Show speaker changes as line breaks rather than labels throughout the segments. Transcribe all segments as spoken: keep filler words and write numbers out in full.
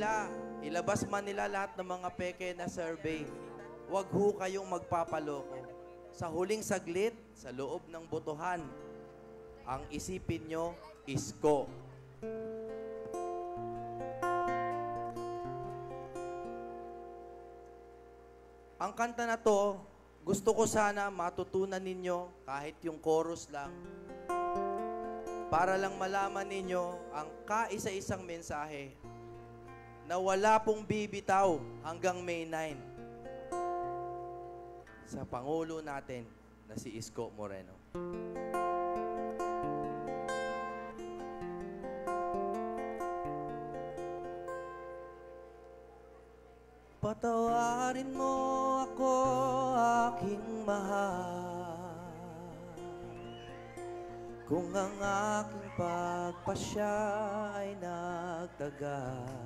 ilabas man nila lahat ng mga peke na survey. Huwag ho kayong magpapaloko. Sa huling saglit, sa loob ng botohan, ang isipin nyo, isko. Ang kanta na to, gusto ko sana matutunan ninyo kahit yung chorus lang. Para lang malaman ninyo ang kaisa-isang mensahe na wala pong bibitaw hanggang May ninth sa Pangulo natin na si Isko Moreno. Patawarin mo ako, aking mahal, kung ang aking pagpasya ay nagtagal.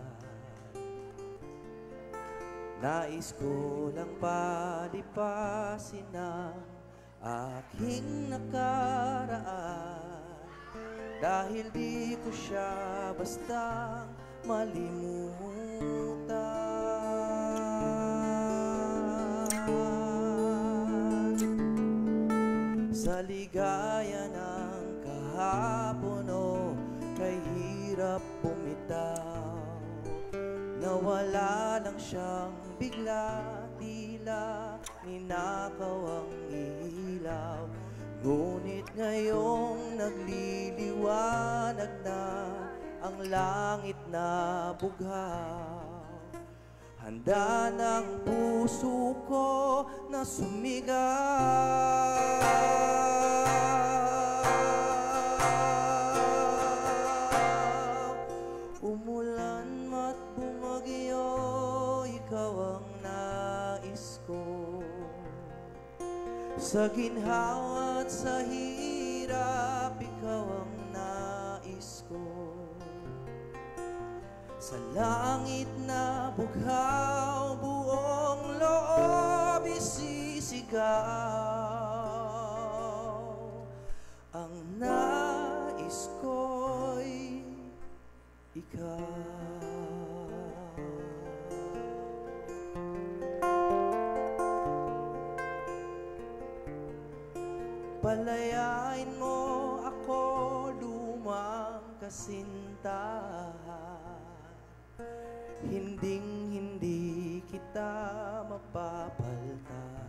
Nais ko lang palipasin ang aking nakaraan, dahil di ko siya bastang malimutan. Sa ligaya ng kahapon o kay hirap bumitaw, nawala lang siyang bigla, tila ninakaw ang ilaw. Ngunit ngayong nagliliwanag na ang langit na bughaw, handa ng puso ko na sumigaw. Umulan ma't bumagyo, ikaw ang nais ko. Sa ginhawa at sa hirap, ikaw ang nais ko. Sa langit na bughaw, buong loob isisigaw. Ang nais ko'y ikaw. Palayain mo ako, lumang kasintahan, hinding-hindi kita mapapaltan.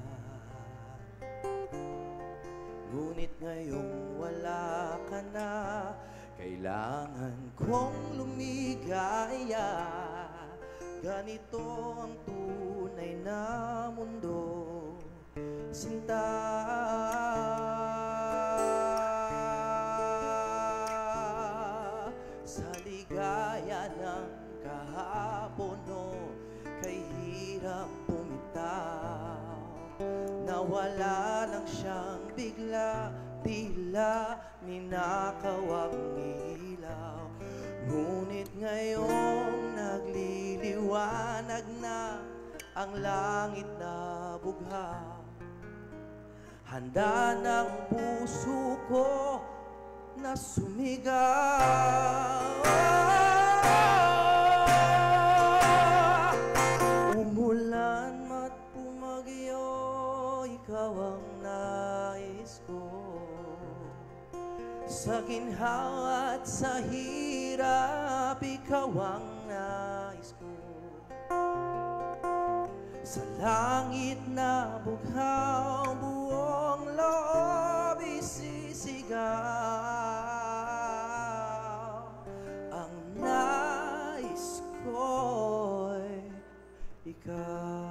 Ngunit ngayong wala ka na, kailangan kong lumigaya. Ganito ang tunay na mundo, sinta. Sa ligaya ng kahapon o kay hirap bumitaw, nawala lang siyang bigla, tila ninakaw ang ilaw. Ngunit ngayong nagliliwanag na ang langit na bughaw, handa ng puso ko na sumigaw. Umulan ma't pumagyo, ikaw ang nais ko. Sa ginhawa at sa hirap, ikaw ang nais ko. Sa langit na bughaw, buong loob isisigaw. Ang nais ko'y ikaw.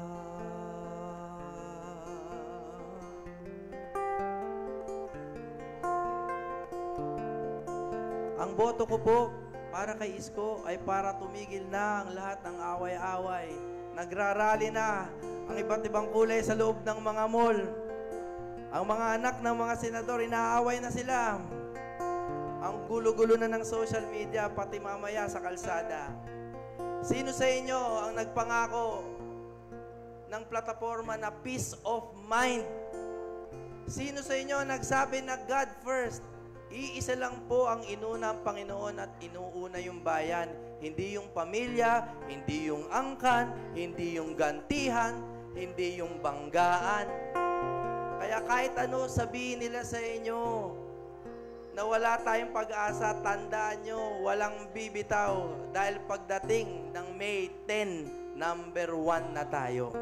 Ang boto ko po para kay Isko ay para tumigil na ang lahat ng away-away. Nagrarally na ang iba't ibang kulay sa loob ng mga mall. Ang mga anak ng mga senador, inaaway na sila. Ang gulo-gulo na ng social media, pati mamaya sa kalsada. Sino sa inyo ang nagpangako ng plataforma na peace of mind? Sino sa inyo ang nagsabi na God first? Iisa lang po ang inuna ang Panginoon at inuuna yung bayan. Hindi yung pamilya, hindi yung angkan, hindi yung gantihan, hindi yung banggaan. Kaya kahit ano sabihin nila sa inyo, na wala tayong pag-asa, tandaan nyo, walang bibitaw. Dahil pagdating ng May tenth, number one na tayo.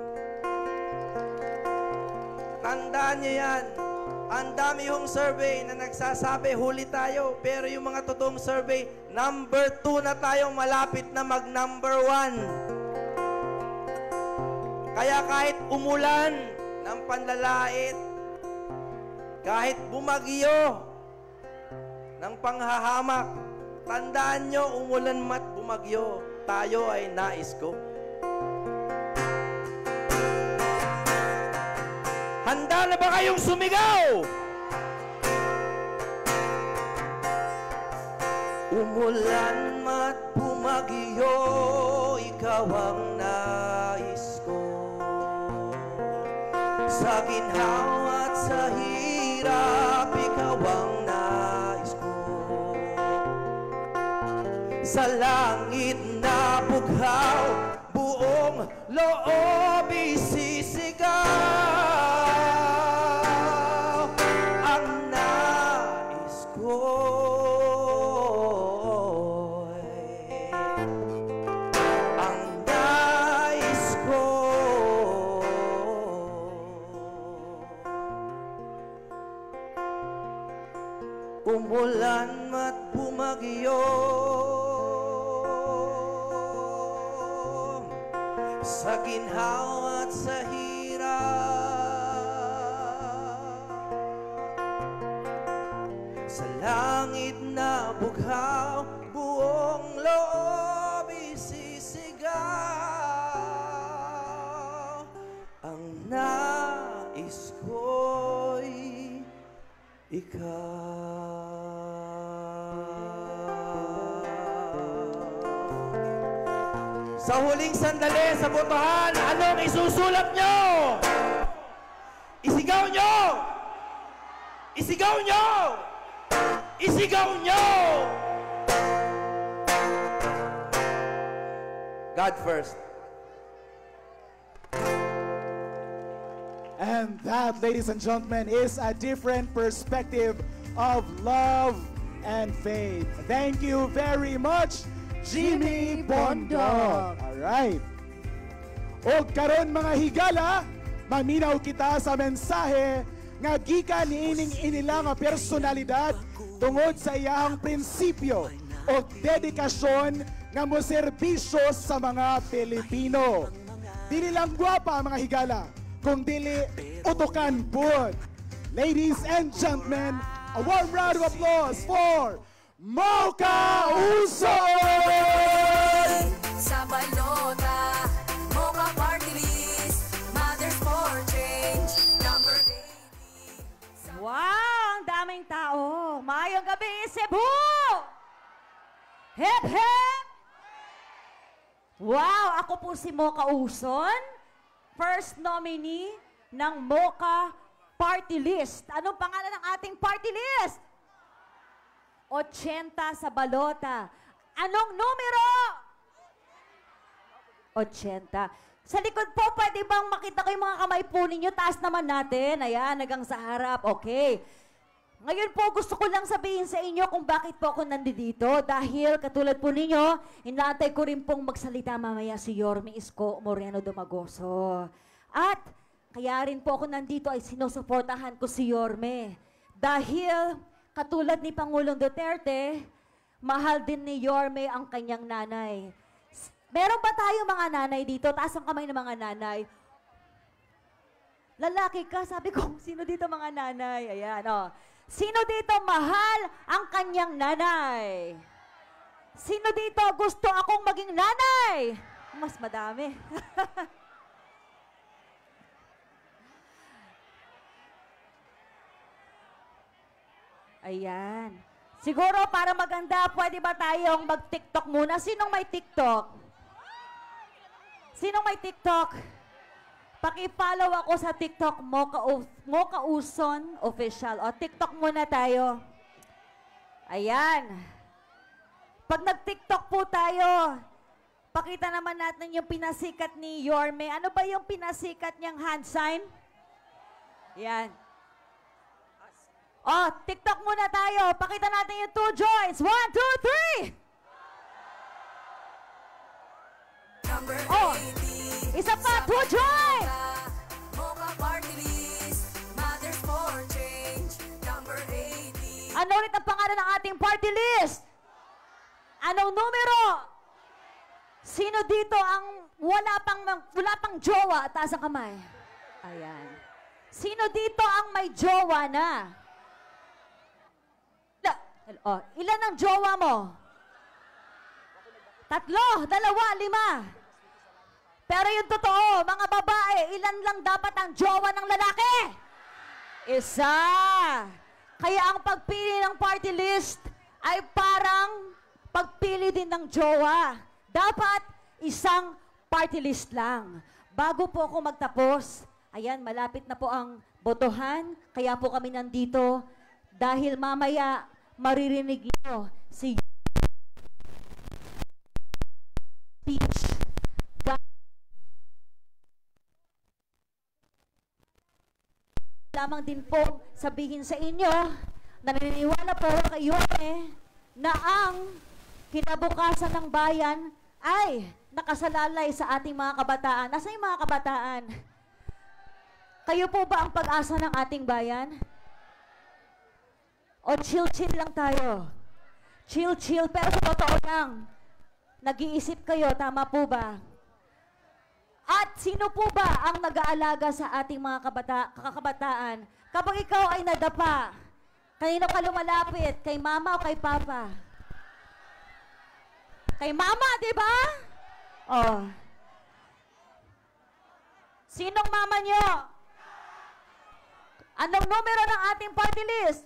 Tandaan nyo yan. Ang dami yung survey na nagsasabi, huli tayo. Pero yung mga totoong survey, number two na tayo, malapit na mag-number one. Kaya kahit umulan ng panlalait, kahit bumagyo ng panghahamak, tandaan nyo, umulan mat bumagyo, tayo ay nais ko. Handa na ba kayong sumigaw? Umulan mat bumagyo, ikaw ang nais ko. Sa ginhawa at sa hirap, ikaw ang nais ko. Sa langit na bughaw, buong loob isisigaw. Umulan mat bumagyo, sa ginhawa at sa hirap, sa langit na bughaw, buong loob isisigaw. Ang nais ko'y ikaw. Sa huling sandali sa botohan, anong isusulat nyo? Isigaw nyo! Isigaw nyo! Isigaw nyo! God first.
And that, ladies and gentlemen, is a different perspective of love and faith. Thank you very much, Jimmy Bondok. Alright. O karon mga higala, maminaw kita sa mensahe nga gikan niining inila nga personalidad tungod sa iyang prinsipyo o dedikasyon nga moserbisyo sa mga Pilipino. Dili lang gwapa mga higala, kung dili utukan pud. Ladies and gentlemen, a warm round of applause for Mocha Uson!
Sa balota, Mocha Party List, Mothers for Change, number eighty.
Wow! Ang daming tao! Mayong gabi, Cebu! Hep, hep! Wow! Ako po si Mocha Uson, first nominee ng Mocha Party List. Anong pangalan ng ating party list? Ochenta sa balota. Anong numero? Ochenta. Sa likod po, pwede bang makita ko yung mga kamay po ninyo? Taas naman natin. Ayan, nagang sa harap. Okay. Ngayon po, gusto ko lang sabihin sa inyo kung bakit po ako nandito. Dahil, katulad po ninyo, inaantay ko rin pong magsalita mamaya si Yorme Isko Moreno Domagoso. At, kaya rin po ako nandito ay sinusuportahan ko si Yorme. Dahil, katulad ni Pangulong Duterte, mahal din ni Yorme ang kanyang nanay. Meron ba tayo mga nanay dito? Taas ang kamay ng mga nanay. Lalaki ka, sabi ko, sino dito mga nanay? Ayan, o. Oh. Sino dito mahal ang kanyang nanay? Sino dito gusto akong maging nanay? Mas madami. Ayan. Siguro para maganda, pwede ba tayong mag-TikTok muna? Sinong may TikTok? Sinong may TikTok? Paki-follow ako sa TikTok, Mocha, Mocha Uson Official. O, TikTok muna tayo. Ayan. Pag nag-TikTok po tayo, pakita naman natin yung pinasikat ni Yorme. Ano ba yung pinasikat niyang hand sign? Yan. Oh, TikTok muna tayo. Pakita natin yung two joints. One, two, three!
Number
Oh,
eighty.
isa pa, two joints!
Mocha Party List. Mothers for Change. Number eighty.
Ano ulit ang pangalan ng ating party list? Anong numero? Sino dito ang wala pang wala pang jowa? Taas ang kamay. Ayan. Sino dito ang may jowa na? La- Oh, ilan ang jowa mo? Tatlo, dalawa, lima. Pero yung totoo, mga babae, ilan lang dapat ang jowa ng lalaki? Isa. Kaya ang pagpili ng party list ay parang pagpili din ng jowa. Dapat isang party list lang. Bago po ako magtapos, ayan, malapit na po ang botohan. Kaya po kami nandito dahil mamaya maririnig niyo si speech. Lamang din po sabihin sa inyo na naniniwala po kayo eh, na ang kinabukasan ng bayan ay nakasalalay sa ating mga kabataan. Nasaan yung mga kabataan? Kayo po ba ang pag-asa ng ating bayan? O chill-chill lang tayo? Chill-chill, pero sa totoo lang, nag-iisip kayo, tama po ba? At sino po ba ang nag-aalaga sa ating mga kabata kakabataan? Kapag ikaw ay nadapa, kanino ka lumalapit? Kay mama o kay papa? Kay mama, di ba? Oh. Sinong mama nyo? Anong numero ng ating party list?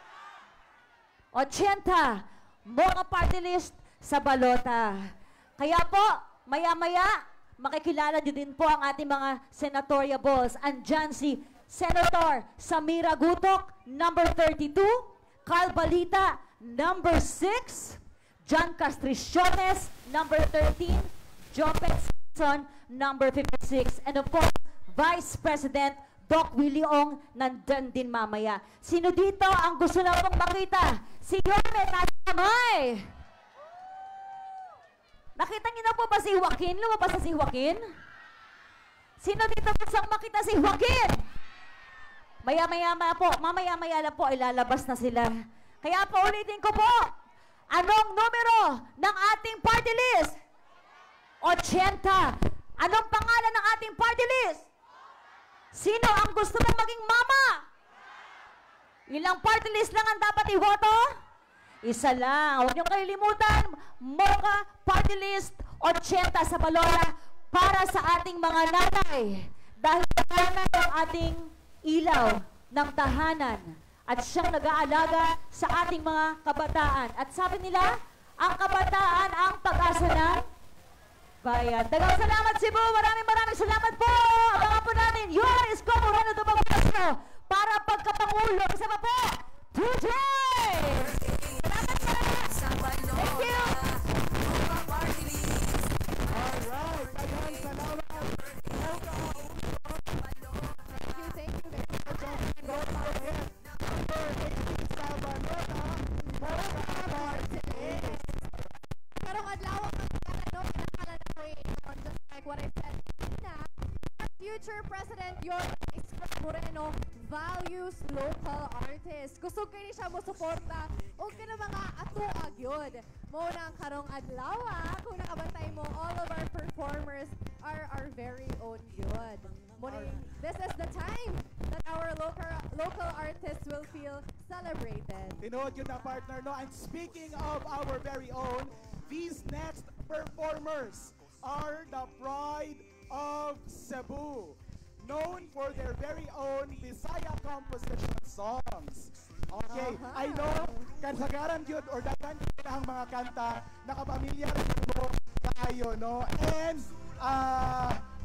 Ochenta. Mga party list sa balota. Kaya po, maya-maya, makikilala niyo din po ang ating mga senatorial balls. Andyan si Senator Samira Gutok, number thirty-two. Carl Balita, number six. John Castriciones, number thirteen. Jopet Simpson, number fifty-six. And of course, Vice President Doc Willie Ong, nandun din mamaya. Sino dito ang gusto na pong makita? Si Yorme, nasa kamay. Nakita niyo na po ba si Joaquin? Lumabas na si Joaquin? Sino dito gusto makita si Joaquin? Maya-maya po, mamaya-maya lang po, ilalabas na sila. Kaya po ulitin ko po, anong numero ng ating party list? Ochenta. Anong pangalan ng ating party list? Sino ang gusto mong maging mama? Ilang party list lang ang dapat iboto? Isa lang. Huwag niyong kalilimutan, Mocha Party List ochenta sa balota para sa ating mga nanay. Dahil nanay ang ating ilaw ng tahanan at siyang nag-aalaga sa ating mga kabataan. At sabi nila, ang kabataan ang pag-asa ng bayan. Dagang salamat, Cebu. Maraming maraming salamat po. Abangan po natin yung Isko Moreno Dumaguesco para pagkapangulo. Isa pa po, Tujoy! Salamat po. Thank you.
Mocha Party List.
Alright, daghang salamat.
Thank you, thank you very much.
Number eighteen sa balota, Mocha Party List.
Karong adlaw ang ano pinakala na creation, just like what I said na our future President Yorme Isko Moreno values local artists. Gusto kayo siya mo suporta o kina mga atuag yun. Mo na ang karong adlaw ah, kung nakabantay mo, all of our performers are our very own yun. Muna, this is the time that our local local artists will feel celebrated.
Tinood yun na, partner, no? And speaking of our very own, these next performers are the pride of Cebu, known for their very own Bisaya composition songs. Okay,
Uh-huh.
I know, kasagaran yun or dagan yun ang mga kanta, nakapamilyar mo kayo, no? And, uh,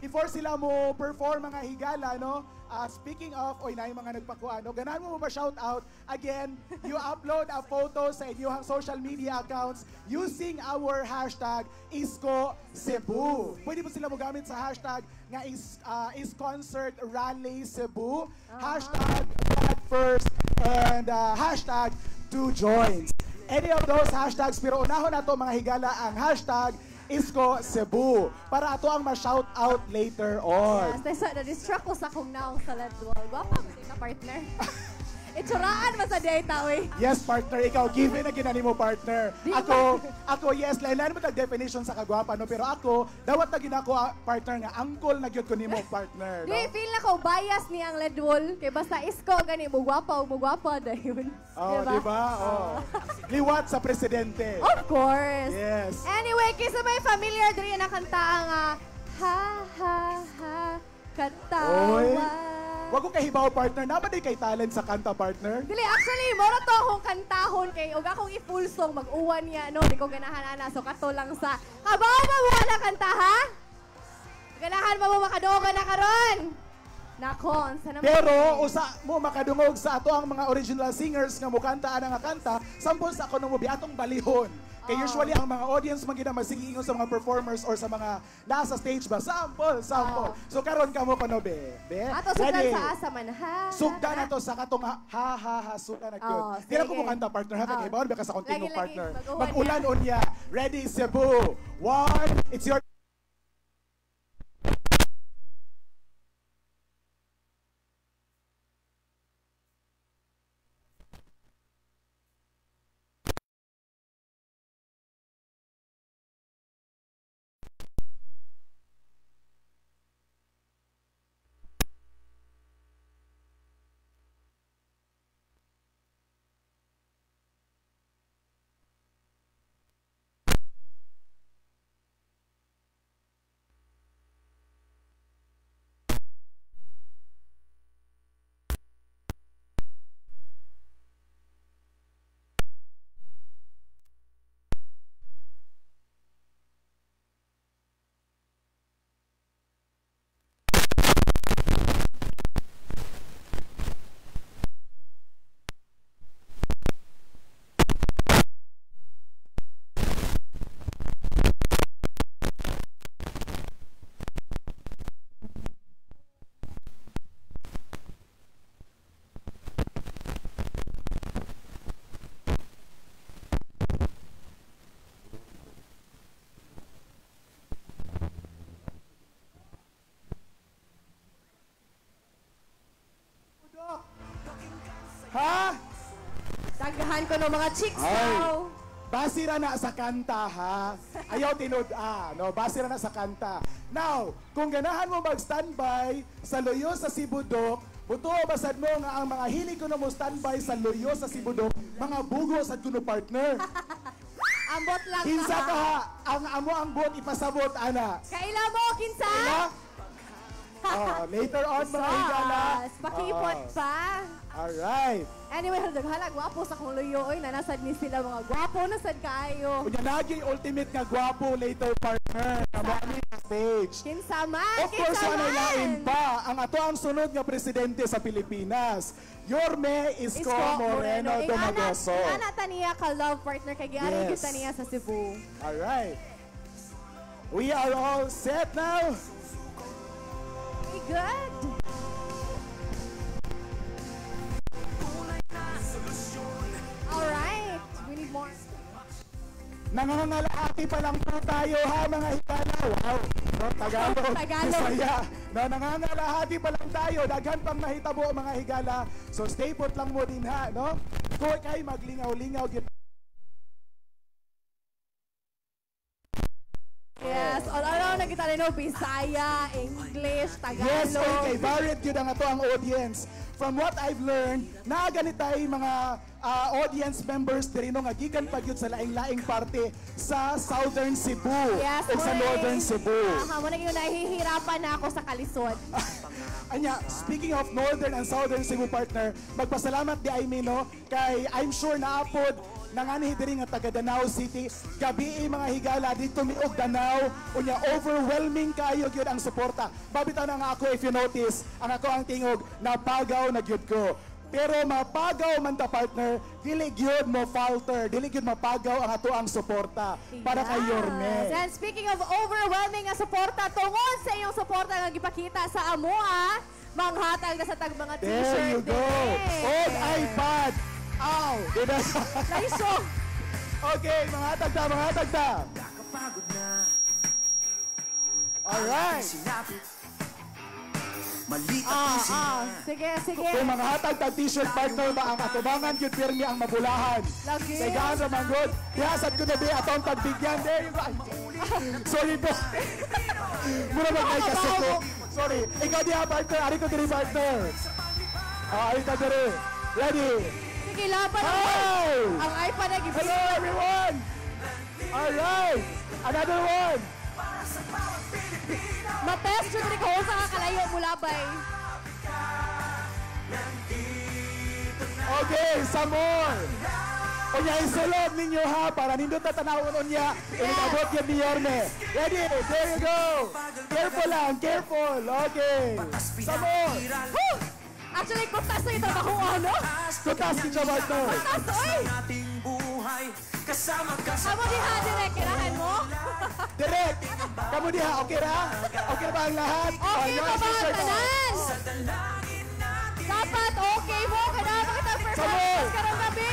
before sila mo perform mga higala, no? Uh, speaking of, oy na yung mga nagpakuan, no? Ganahan mo ba shout out? Again, you upload a photo sa inyong social media accounts using our hashtag Isko Cebu. Pwede po sila mo gamit sa hashtag nga is, uh, is concert rally Cebu, hashtag God first, and uh, hashtag two joins. Any of those hashtags, pero unahon na to mga higala ang hashtag Isko Cebu para ato ang ma-shout out later on.
Yes, nasa na-distract ko sa kong naong sa ladwal. Gwapa mo din ka, partner. Itsuraan mo sa data, oy.
Yes, partner, ikaw, given na ginani mo, partner.
Di
Ako, ako, yes, lain-lain mo nag-definition sa kagwapa, no? Pero ako, dawat na ginako, ah, partner nga, angkol na gyud ko nimo, partner.
Di,
No?
feel na ko bias ni ang ladwal. Kay basta isko, gani, mugwapa o mugwapa na yun.
Oh, di ba? Oh. Liwat sa presidente.
Of course.
Yes.
Anyway, kaysa may familiar diri na kanta ang ah, ha ha ha katawa.
Oy. Wag ko kahibaw, partner. Naman din kay talent sa kanta, partner.
Dili, actually, mora to akong kantahon kay og akong i-full song mag-uwan niya, no? Di ko ganahan ana. So, kato lang sa, kabaw ba mo na kanta, ha? Ganahan ba mo makadoga na karon? Nako, unsa naman.
Pero, usa mo makadungog sa ato ang mga original singers nga mukanta ana nga kanta, sampol sa ako nung mubi atong balihon. Kay
Oh.
usually ang mga audience magina masigiingon sa mga performers or sa mga nasa stage ba, sample, sample.
Oh.
So karon kamo kono be. Be.
Ato sugdan
Ready?
sa asa man, ha?
Sugdan na to sa katong ha ha ha, ha sugdan na gyud.
Oh,
Di na ko
sige.
mo kanta partner ha,
Oh.
kay bawon ba ka sa continuo
Lagi, lagi.
partner.
Mag-uwan
Mag-ulan unya. Ready Cebu. One, it's your Ha?
Dagdahan ko no mga chicks
Ay.
now.
Basira na sa kanta, ha? Ayaw tinud, ah, no? Basira na sa kanta. Now, kung ganahan mo mag-standby sa Loyo sa Sibudok, buto basad mo nga ang mga hilig ko na mo standby sa Loyo sa Sibudok, mga bugo sa kuno partner.
Ambot lang
Kinsa
ka.
ka ha? Ang amo ang buot ipasabot, ana.
Kaila mo, kinsa?
Diba? Oh, later on, mga higala.
Sos, pakipot
Oo.
pa.
Alright.
Anyway, hala, gwapo sa kong luyo. Oy, nanasad ni sila mga gwapo, nasad kaayo.
Kunya naging ultimate nga gwapo later partner. Kamami sa stage.
Kinsa man,
Of course,
kinsa
wala lain
man.
pa ang ato ang sunod nga presidente sa Pilipinas. Yorme Isko, Moreno Domagoso.
Ana taniya ka love partner kay giari
Yes.
kita niya sa Cebu.
Alright. We are all set now.
Very good. Alright, we need more.
Nangangalahati pa lang po tayo ha mga higala. Wow. No, Tagalog.
Tagalog.
Bisaya. No, nangangalahati pa lang tayo. Daghan pang mahitabo mga higala. So stay put lang mo din ha. No? Kung kay maglingaw-lingaw. Git-
Yes, all around na kita rin, no? Bisaya, English, Tagalog.
Yes, okay. Varied yun ang ato ang audience. From what I've learned, na ganit tayo mga ah, audience members diri no nga gikan pa gyud sa laing-laing parte sa Southern Cebu
Yes,
o sa
boy.
Northern Cebu.
Aha, mo na yung nahihirapan na ako sa kalisod.
Anya, speaking of Northern and Southern Cebu partner, magpasalamat di ay no kay I'm sure na apod nanganihi diri nga taga Danau City. Gabi mga higala dito miog Danau. Unya overwhelming kayo gyud ang suporta. Babitaw na nga ako if you notice, ang ako ang tingog napagaw na gyud ko. Pero mapagaw man ta partner, dili gyud mo falter, dili gyud mapagaw ang ato ang suporta para kay Yorme.
Yes. And speaking of overwhelming nga suporta, tungod sa inyong suporta nga gipakita sa amoa, manghatag na sa tag mga
There
t-shirt
you go.
din.
Old iPad. Ow! Diba?
Nice.
Okay, mga tagta, mga tagta.
Kakapagod na.
Alright.
Sinapit. Mali
Ah,
tapusin
ah.
na.
Sige, sige.
Kung mga hatag tag t-shirt partner ba ang atubangan yun pirmi ang mabulahan.
Lagi.
Sa gaan sa manggod. Dihasad ko na di atong pagbigyan. There you go. Ay, sorry po. Mura ba kayo kasi ko? Sorry. Ikaw diha partner. Ari ko diri partner. Ah, ari ka diri. Ready?
Sige, laban ang
Hey!
ang iPad na gipili.
Hello everyone! Alright! Another one!
Matest yun rin kung sa kakalayo mula bay.
Okay, some more! Unya, isulog ninyo ha, para nindot na tanawon unya. Inabot yan ni Yorme. Ready? There you go! Careful lang, careful! Okay! Some more!
Woo! Actually, kutas na yung trabaho ano?
Tutas ki siya, partner!
Kutas, oy!
Ating buhay. Kasama ka sa
Amo di ha, direct, kirahan mo?
Direct! Kamu diha, okay ra? Okay ba ang lahat?
Okay
Oh, yung
pa ba ang
t-shirt, oh.
tanan?
dalangin natin.
Dapat okay mo, kailangan kita
Sabay!
performance karong gabi!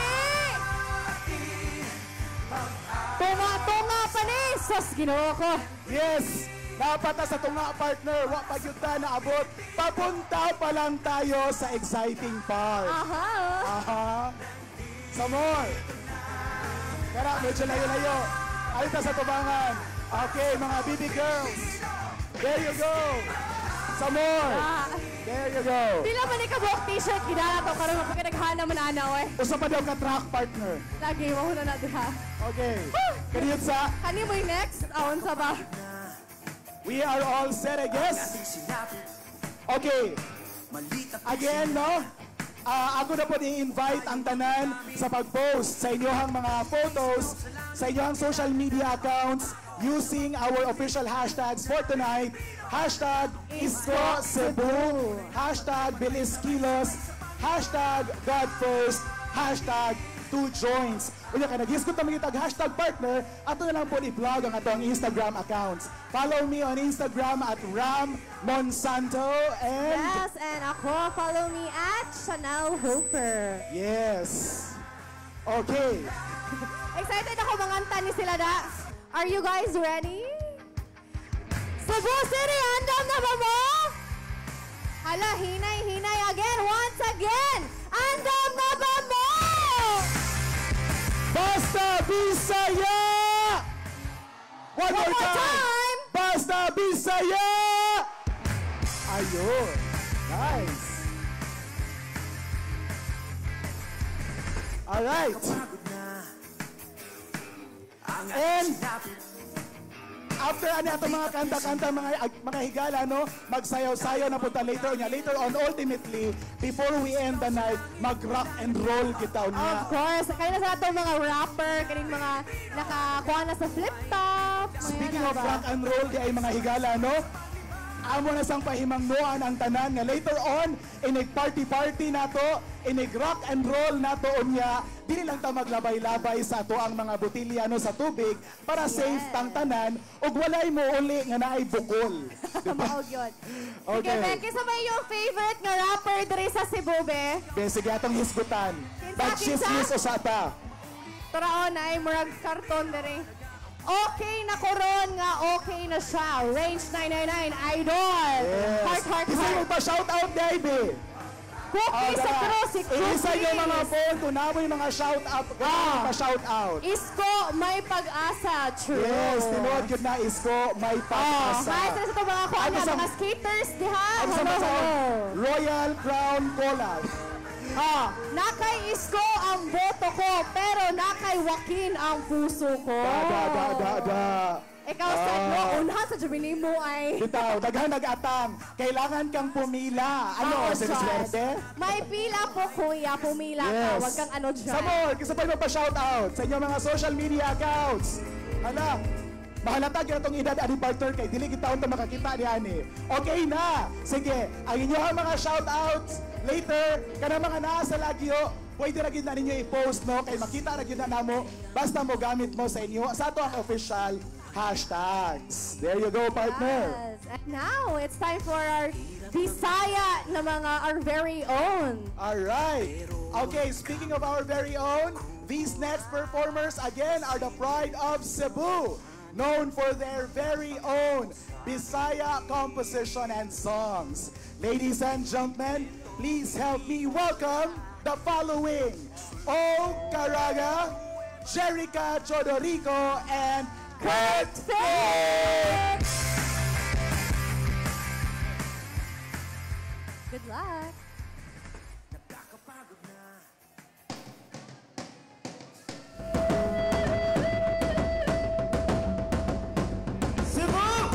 Tunga-tunga pa ni! Sus, ginoo ko!
Yes! Dapat na sa tunga partner, wa pa yun na naabot. Papunta pa lang tayo sa exciting part.
Aha!
Aha. Some more. Kaya medyo layo-layo. Alita sa tubangan. Okay, mga baby girls. There you go. Some more.
Ah,
There you go.
pila man ikabuok t-shirt, ginala to karon mo pagkinaghana man anaw eh.
Usa pa daw ka track partner.
Lagi, mo na na diha.
Okay. Kaniyot sa,
Kani mo yung next? Aon sa ba?
we are all set, I guess.
Ating sinapit.
Okay.
Mali tapusin
Again, no? Ah, ako na po i-invite ang tanan sa pag-post sa inyong mga photos, sa inyong social media accounts using our official hashtags for tonight. Hashtag Isko Cebu, hashtag Bilis Kilos, hashtag God First, hashtag Two Joints. Unya ka nag-iskot na mga hashtag partner, ato na lang po i-vlog ang atong Instagram accounts. Follow me on Instagram at Ram Monsanto and
Yes, and ako, follow me at Chanel Hooper.
yes. Okay.
Excited ako manganta ni sila da. Are you guys ready? Cebu City, andam na ba mo? Hala, hinay, hinay again, once again. Andam na ba mo?
Basta Bisaya! One,
One
more,
more
time.
time.
Basta Bisaya! Ayun. Nice. Alright.
Pagod na. Ang
And-
ating sinapit.
After ano itong mga kanta-kanta, mga, ag- mga higala, no? Magsayaw-sayaw na punta later niya. Later on, ultimately, before we end the night, mag-rock and roll kita niya.
Of course, kaya na sa itong mga rapper, kaning mga nakakuha na sa flip top. mga
Speaking
yan,
of
diba?
rock and roll, di ay mga higala, no? Amo na sang pahimangnuan ang tanan nga later on, inig party-party nato, inig rock and roll nato unya, dili lang ta maglabay-labay sa ato ang mga botilya no sa tubig para safe tang tanan ug walay mo uli nga naay bukol.
Maog yun. Sige,
Okay.
Becky, sa may yung favorite nga rapper diri sa Cebu, be?
Be, sige atong hisgutan.
Kinsa,
Pag-chismis
kinsa?
usata.
Turaon ay murag karton diri. Okay na koron nga okay na siya. Range nine nine nine, Idol.
Yes.
Heart, heart,
Isa mo
heart.
pa shout out baby.
Cookie sa cross, si
Isa yung mga
Cookies.
phone, tunamoy mga shout out,
Ah.
pa shout out.
Isko, may pag-asa. True.
Yes, tinuod yun na isko, may
Oh,
pag-asa.
kahit sa ito mga kuha
Ano
niya,
sa-
mga skaters, diha.
Ano sa
Hello,
mga
hello.
Royal Crown Cola.
Oh, nakay Isko ang boto ko, pero nakay Joaquin ang puso ko.
Da, da, da, da, da.
ikaw sa
Ah.
no, unha sa Gemini mo ay...
Bitaw, daghan nag-atang. Kailangan kang pumila. Ano,
Oo,
siniswerte?
Diyos. May pila po, kuya. Pumila ka. Huwag kang ano dyan.
Sa more, kasi pa magpa-shoutout sa inyong mga social media accounts. Hala, mahalata kaya itong edad ani partner kay dili kita unta makakita ni ani. Okay na. Sige, ang inyong mga shoutouts later kana mga naa sa lagyo, pwede ra gyud na ninyo i-post no kay makita ra gyud na namo basta mo gamit mo sa inyo sa ato ang official hashtags. There you go, partner.
Yes. And now, it's time for our Bisaya na mga our very own.
Alright. Okay, speaking of our very own, these next performers again are the pride of Cebu, known for their very own Bisaya composition and songs. Ladies and gentlemen, please help me welcome the following: O Caraga, Jerica Chodorico, and Kurt Fix!
Good luck.
Nakakapagod na. Cebu!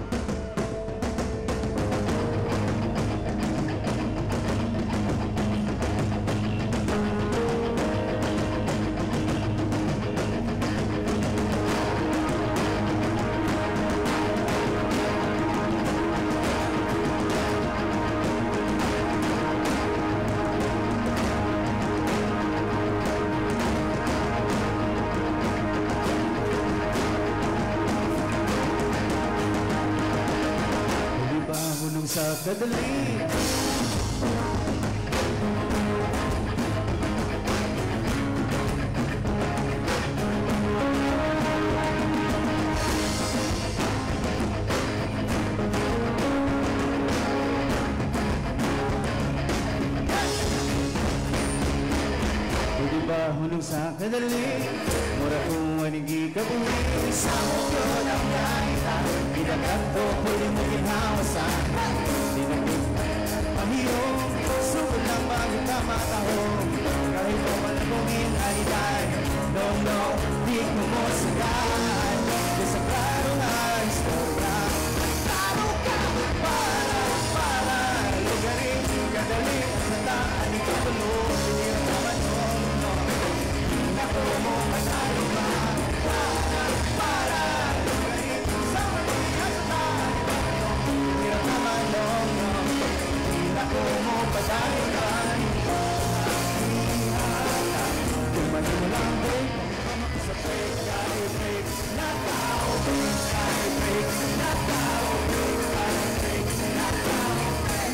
Hulong sa kadali. Pwede ba hulong sa kadali? Mura kung manigi ka buwi. Sa mundo ng gaita, pinakanto pwede mo ginawasan. Pahiyong, sugod lang bakit ka matahong. Kahit mo malagungin alitan. No, no, di ko mo sagaan. Desagrado nga istorya. Taro ka para, para lugarin, kadali sa taan ikatulong. Hindi na naman nung, no. Nako mo manalo ba? Para, para lugarin sa maliit sa taan ikatulong. Hindi na naman nung, no. Nako mo padalikan. Tumali mo lang break. Sa break, kahit break. Nakaw, break, kahit break. Nakaw, break, kahit break. Nakaw, break.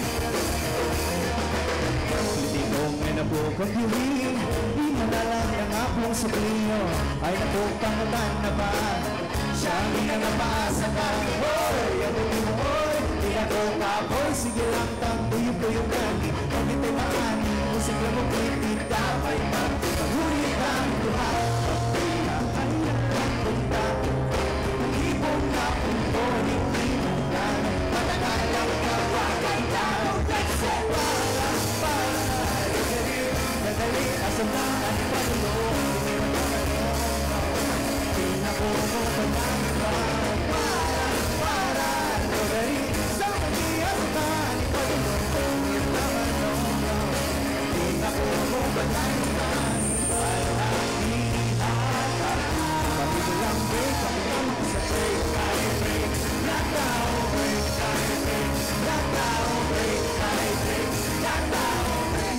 Hindi mo may nabukang diwing. Di manalang ang apong subliyo. Ay napupangatan na ba? Siya ang inangapaasa ka. Hoy, ang ulo mo'y di ako kapoy. Sige lang tang tuyong-tuyong gani. Pag ito'y maani, musik lang mong kitid. Kapay pa, pag-huli kang duha. Punta, ibong na punto, ibong na. Patagalang kawagan na. Para, para, dali, dali, asam na ang palulong. Pinakumo pa na iba. Para, para, dali, sa kanya sa tani palulong. Pinakumo naman nung, pinakumo pa na iba. Para, hinihata. Pagkito lang break, pagkito lang sa break, kahit break. Nakaw, break, kahit break. Nakaw, break, kahit break. Nakaw, break.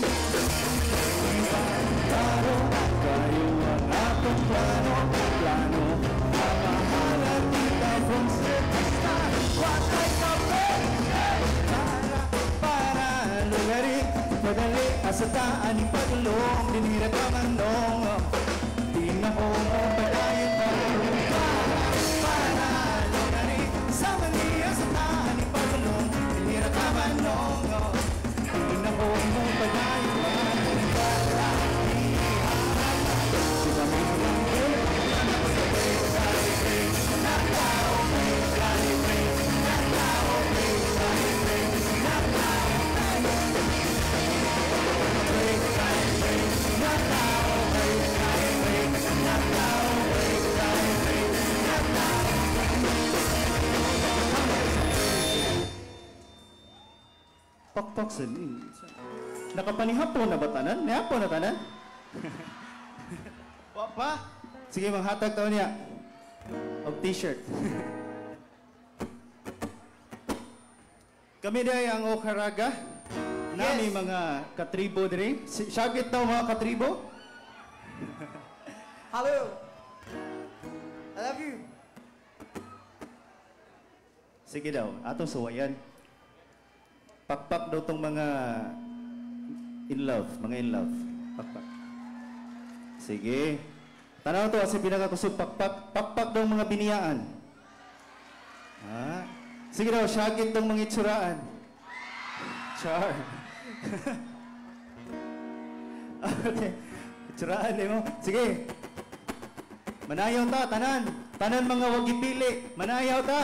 Klaro, kayo ang atong plano. Plano, mamahalan kita from step to start. What type of break? Para, para, lugarin. Madali, asataan ni pagulong. Dinira ka man nung. Tingnan ko mo padayon mo. Para, para, lugarin. Sa mali, asataan ni pagulong. Dinira ka man nung. Tingnan ko mo padayon mo. Para, diba may lang break? Sa break, kahit break. Nakaw, break, kahit break. Nakaw, break, kahit break. Nakaw, break, kahit break. Nakaw, break, kahit break. Nakaw, Pakpak sa ni. Nakapanihapon na ba tanan? Nihapon na tanan? Papa? Sige, manghatag taon niya. Og t-shirt. Kami day ang Okaraga. Nami mga katribo diri. Si- Syagit daw mga katribo.
Hello. I love you.
Sige daw, atong suwayan. Pakpak daw tong mga in love, mga in love. Pakpak. Sige. Tanaw to, kasi pinakakusog pakpak. Pakpak daw mga biniyaan. Ha? Sige daw, syagit daw mga itsuraan. Char. Okay. Itsuraan din mo. Sige. Manayaw ta, tanan. Tanan mga wag ipili. Manayaw ta.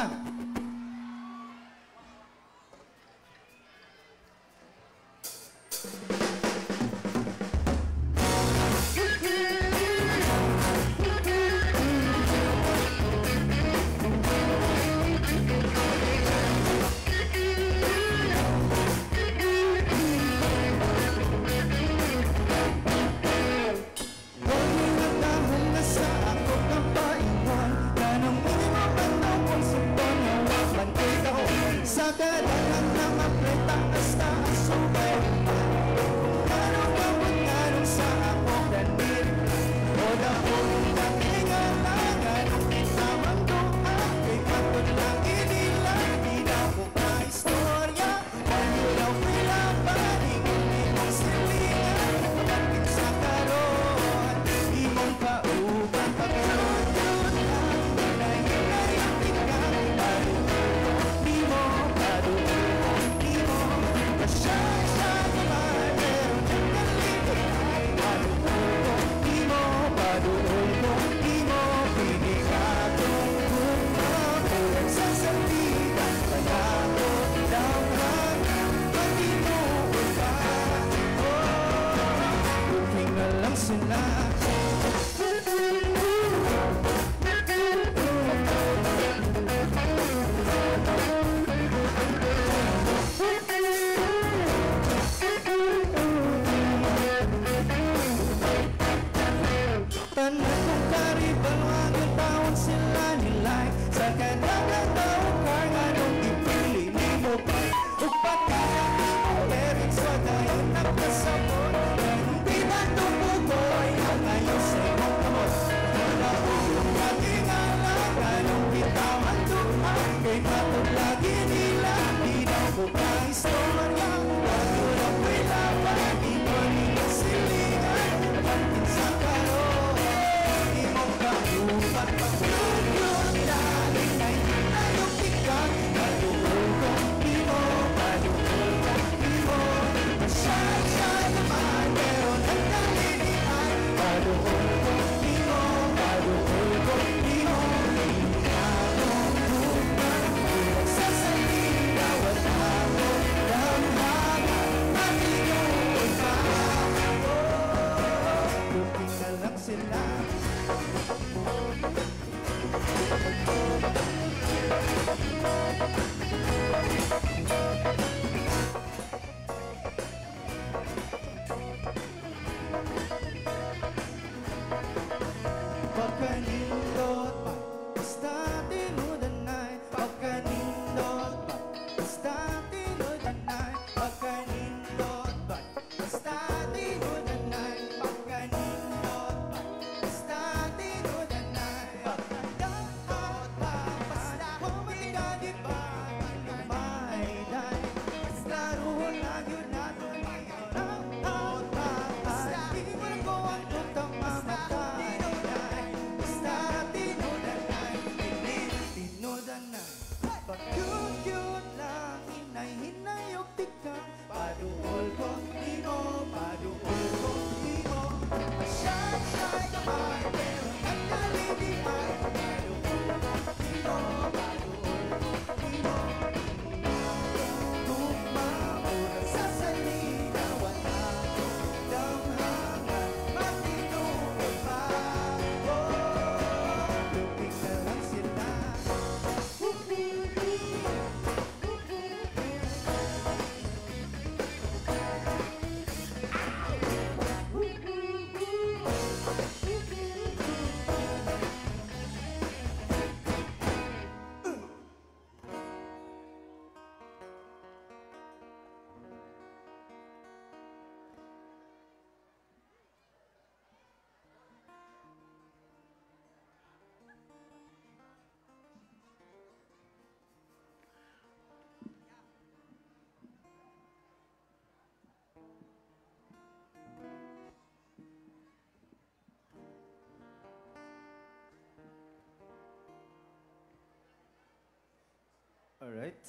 Alright.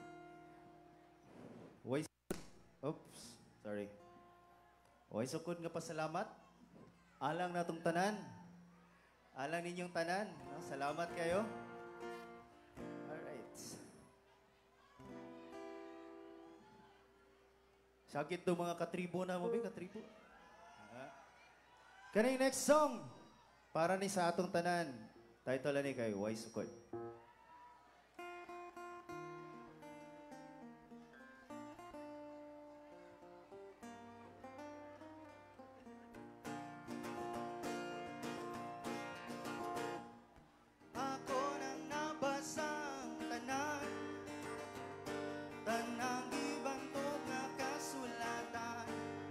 Way Oops, sorry. Way sukod nga pasalamat. Alang natong tanan. Alang ninyong tanan. No? Salamat kayo. Alright. Sakit to mga katribo na mo, katribo. Ah. Kaning next song para ni sa atong tanan. Title ni kay Way Sukod. Ako nang nabasang tanan, tanang ibantog nga kasulatan.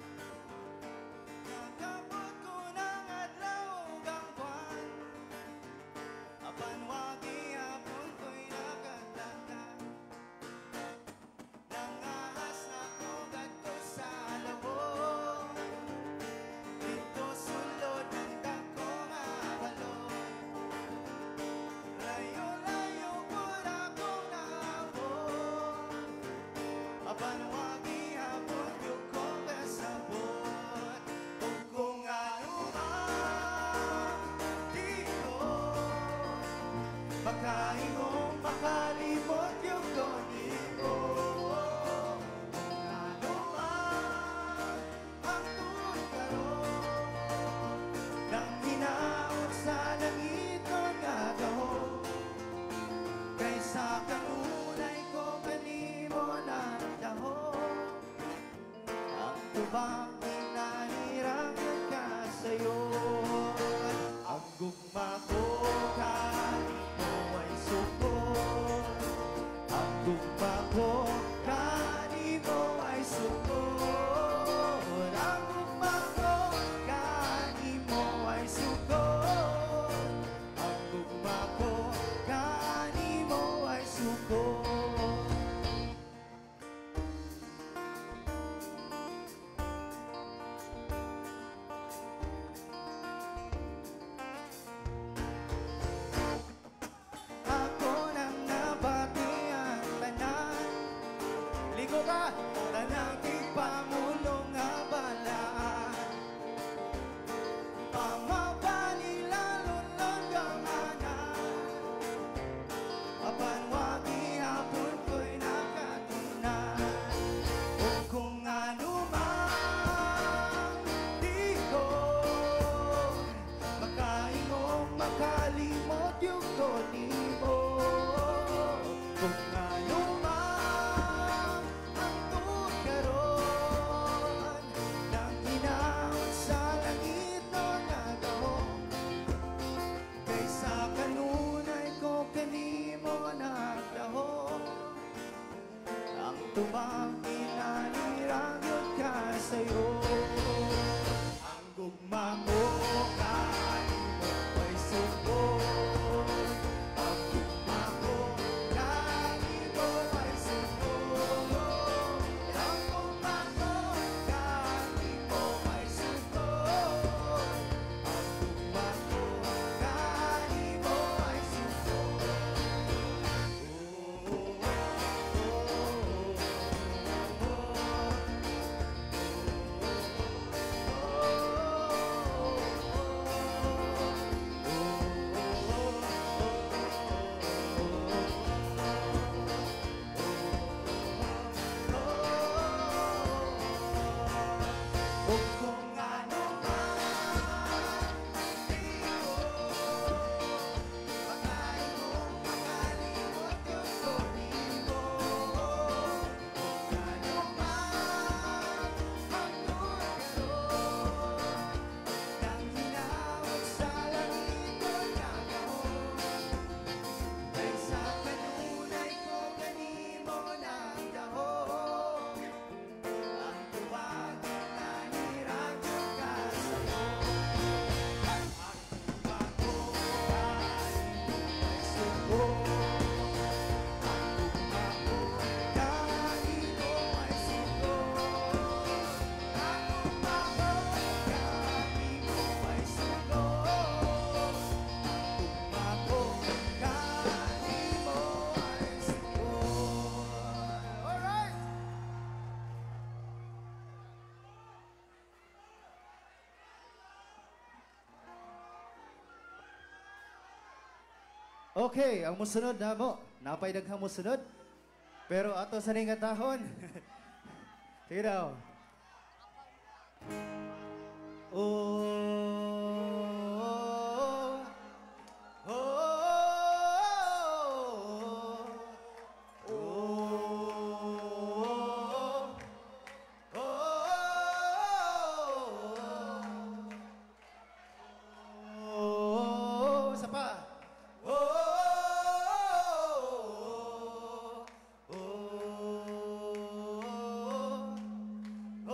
Nakabot ko ng adlaw ug ang buwan, apan wagi hapon ko'y nakatanda. Nangahas na ko gadto sa lawom, dito sulod ng dako nga balon. Layo-layo po na kong naabot, apan wagi hapon yung kong kasabot. Kung kung ano man dito, makaingong makalimot yung konito. Kung ano man ang tulkaron, nang hinaot sa langit ng agahon. Kaysa kanunay ko kanimo ng dahon, ang tubang pinahirang ka sa'yo. Ang gugma ko kanimo ay sukod, ang gugma ko kanimo ay sukod, ang gugma ko kanimo ay sukod, ang gugma ko kanimo ay sukod. Ako nang nabati ang tanan, ligo ka, tanang tigpamulong nga balaan. Pamapanilalo ng gamanan, apan wagi hapon ko'y nakatunan. Kung kung ano man dito, makaingong makalimot yung konimo. Kung ano man ang tulkaron, nang hinaon sa langit ng agahon. Kaysa kanunay ko kanimo nagdahon, ang tubang pinanirang yun ka sa'yo. Ang gugma mo kanimo ay sukod, ang gugma mo kanimo ay sukod, ang gugma mo kanimo ay sukod, ang gugma mo kanimo ay sukod. Oh, oh, oh, oh, oh. Okay, ang musunod na mo. Napay daghang musunod. Pero ato sa ning tahon. Sige daw. Oh, oh, oh, oh, oh, isa pa. Oh, oh, oh,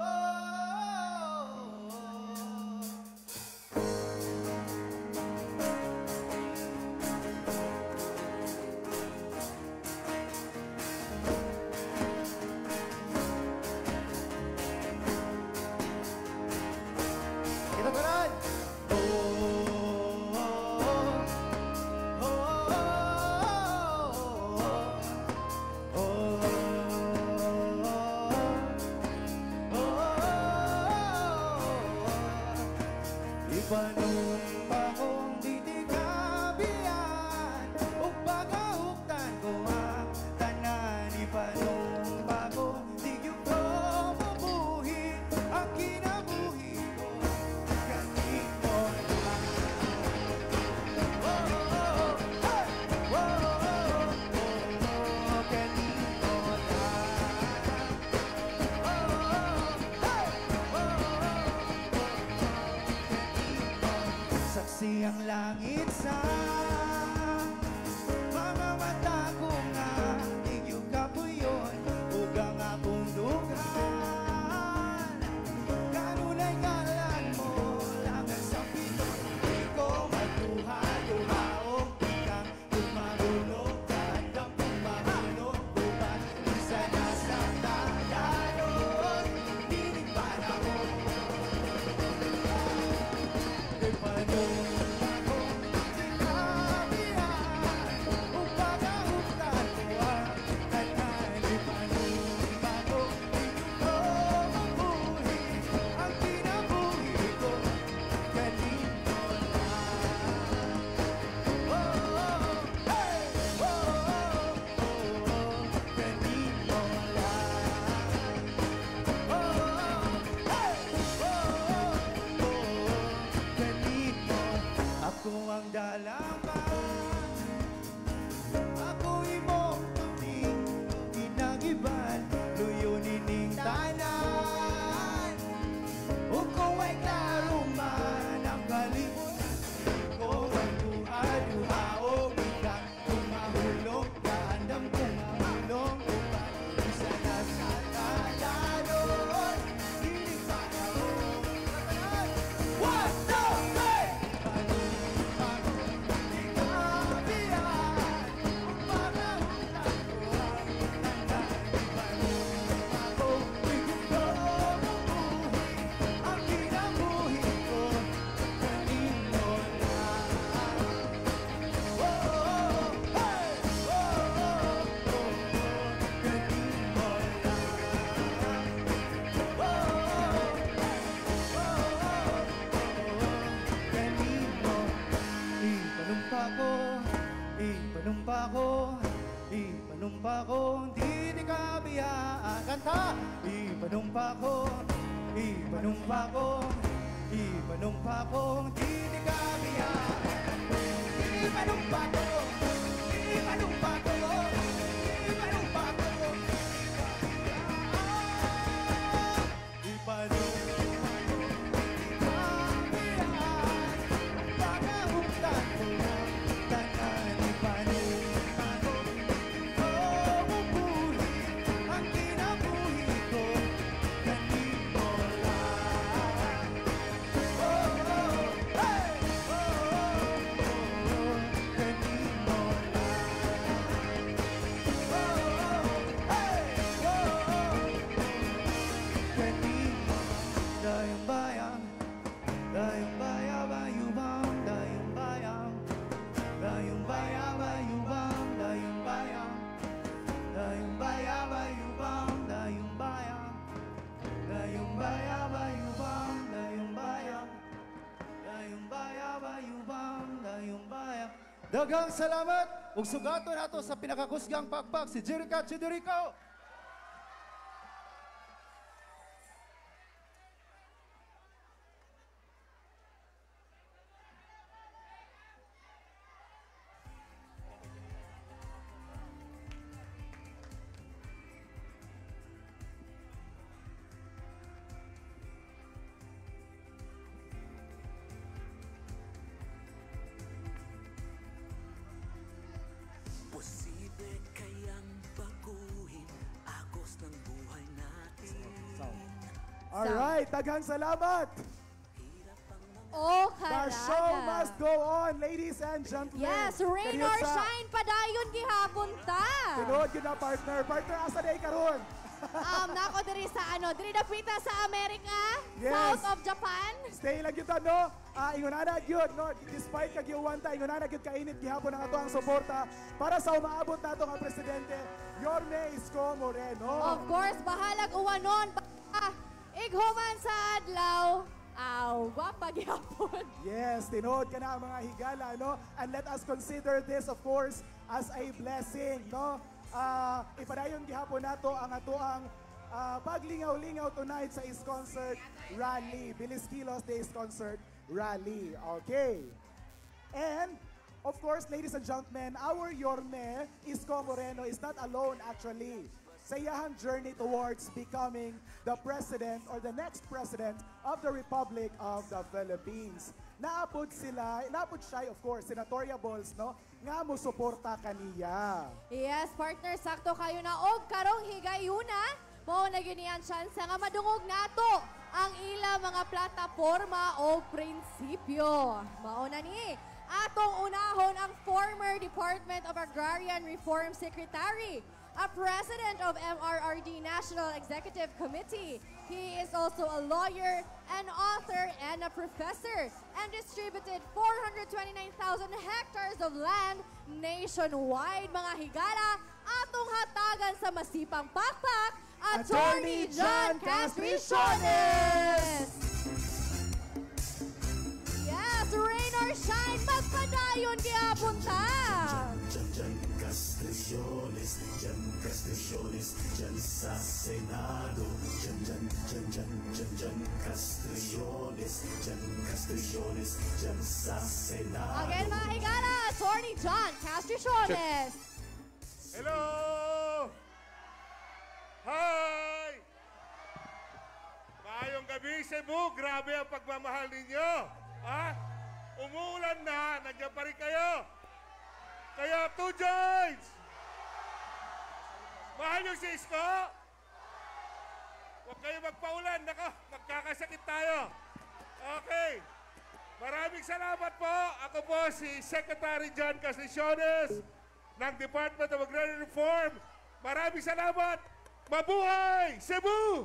kita tanan. Oh, oh, oh, oh, ipanumpa kong ditikabihan o pagahuktan ko ang tanan. Ipanumpa kong di yung ko mabuhi ang kinabuhi ko kanino na. Oh, oh, oh, hey! Oh, oh, oh, oh, kanino na. Oh, oh, hey! Oh, saksi ang langit sa mga mata ko nga iyong kapuyon ug ang akong dughan. Kanunay ngalan mo langan sa piton, di ko matuha-tuhaong ikang tumagulong tandang pumahulong uban isa na sa tayanon dinig panahon. Ipanumpa kong ditikabihan o pagahuktan ko ang tanan. Ipanumpa kong di ko mabuhi ang kinabuhi ko kanino na. Oh, oh, hey! Oh, oh, oh, kanino na. Oh, oh, hey! Oh, oh, kanino. Ako ang dalaman, ako imong tuling, ginagiban, luyunin ning tanan. O kung ay klaro man ang kalimutan, ko ang duha-duha o biglang tumahulog, kaandam tumahulog, upan, isa na sa tayanon, hiling panahon. One, two, three! Panumpa kong ditikabihan o pagahuktan ko ang tanan. Panumpa kong di ko mabuhi ang kinabuhi ko kanino na. Oh, oh, hey! Oh, oh, oh, kanino na. Oh, kanino. Ipanumpa ko, ipanumpa ko, ipanumpa ko, di di kabiyaan. Kanta! Ipanumpa ko, ipanumpa ko, ipanumpa ko, di di kabiyaan. Ipanumpa ko, ipanumpa ko, ipanumpa ko, ipanumpa ko. Kanino
Daghang salamat. Ug sugato nato sa pinakakusgang pakpak si Jerica Chidorico.
Posible kayang baguhin agos ng buhay natin.
Alright, daghang salamat.
Oh,
The show must go on, ladies and gentlemen.
Yes, rain
Kaniya
or
sa-
shine padayon gihapon ta.
Tinuod yun na partner. Partner, asa day karon?
Um, nako diri sa ano, diri dapita sa Amerika,
Yes.
south of Japan.
Stay lang yun no? Ah, ingunana gyud no? Despite kagiuwanta, ingunana gyud kainit gihapon ang ato ang suporta para sa umaabot nato nga presidente, Yorme Isko Moreno.
Of course, bahalag uwanon. Ah, ighuman sa adlaw. Aw, gwapa gihapon.
Yes, tinuod ka na ang mga higala, no? And let us consider this, of course, as a blessing, no? Ah, ipadayon gihapon nato ang ato ang ah, paglingaw-lingaw tonight sa Is Concert Rally. Bilis Kilos Day Is Concert Rally. Okay. And, of course, ladies and gentlemen, our Yorme Isko Moreno is not alone actually sa iyahang journey towards becoming the president or the next president of the Republic of the Philippines. Naapod sila, naapod siya, of course, senatoriables, no? Nga mo suporta kaniya.
Yes, partner, sakto kayo na og karong higayuna. Mao na gyud niyan chance nga madungog nato ang ila mga plataporma o prinsipyo. Mao na ni atong unahon ang former Department of Agrarian Reform Secretary, a president of M R R D National Executive Committee. He is also a lawyer, an author, and a professor, and distributed four hundred twenty-nine thousand hectares of land nationwide. Mga higala, atong hatagan sa masipang pakpak, Attorney John Castriciones! Yes, rain or shine, magpadayon gihapon ta!
Jan Castriciones, Jan Castriciones, Jan sa Senado. Jan, Jan, Jan, Jan, Jan, Jan Castriciones, Jan Castriciones, Jan sa Senado.
Again, mga higala, Attorney John Castriciones!
Hello! Hi! Maayong gabi, Cebu. Grabe ang pagmamahal ninyo. Ha? Umuulan na, nandiyan pa rin kayo. Kaya two joints! Mahal niyo si Isko? Huwag kayo magpaulan. Nako, magkakasakit tayo. Okay. Maraming salamat po. Ako po si Secretary John Castriciones ng Department of Agrarian Reform. Maraming salamat. Mabuhay! Cebu!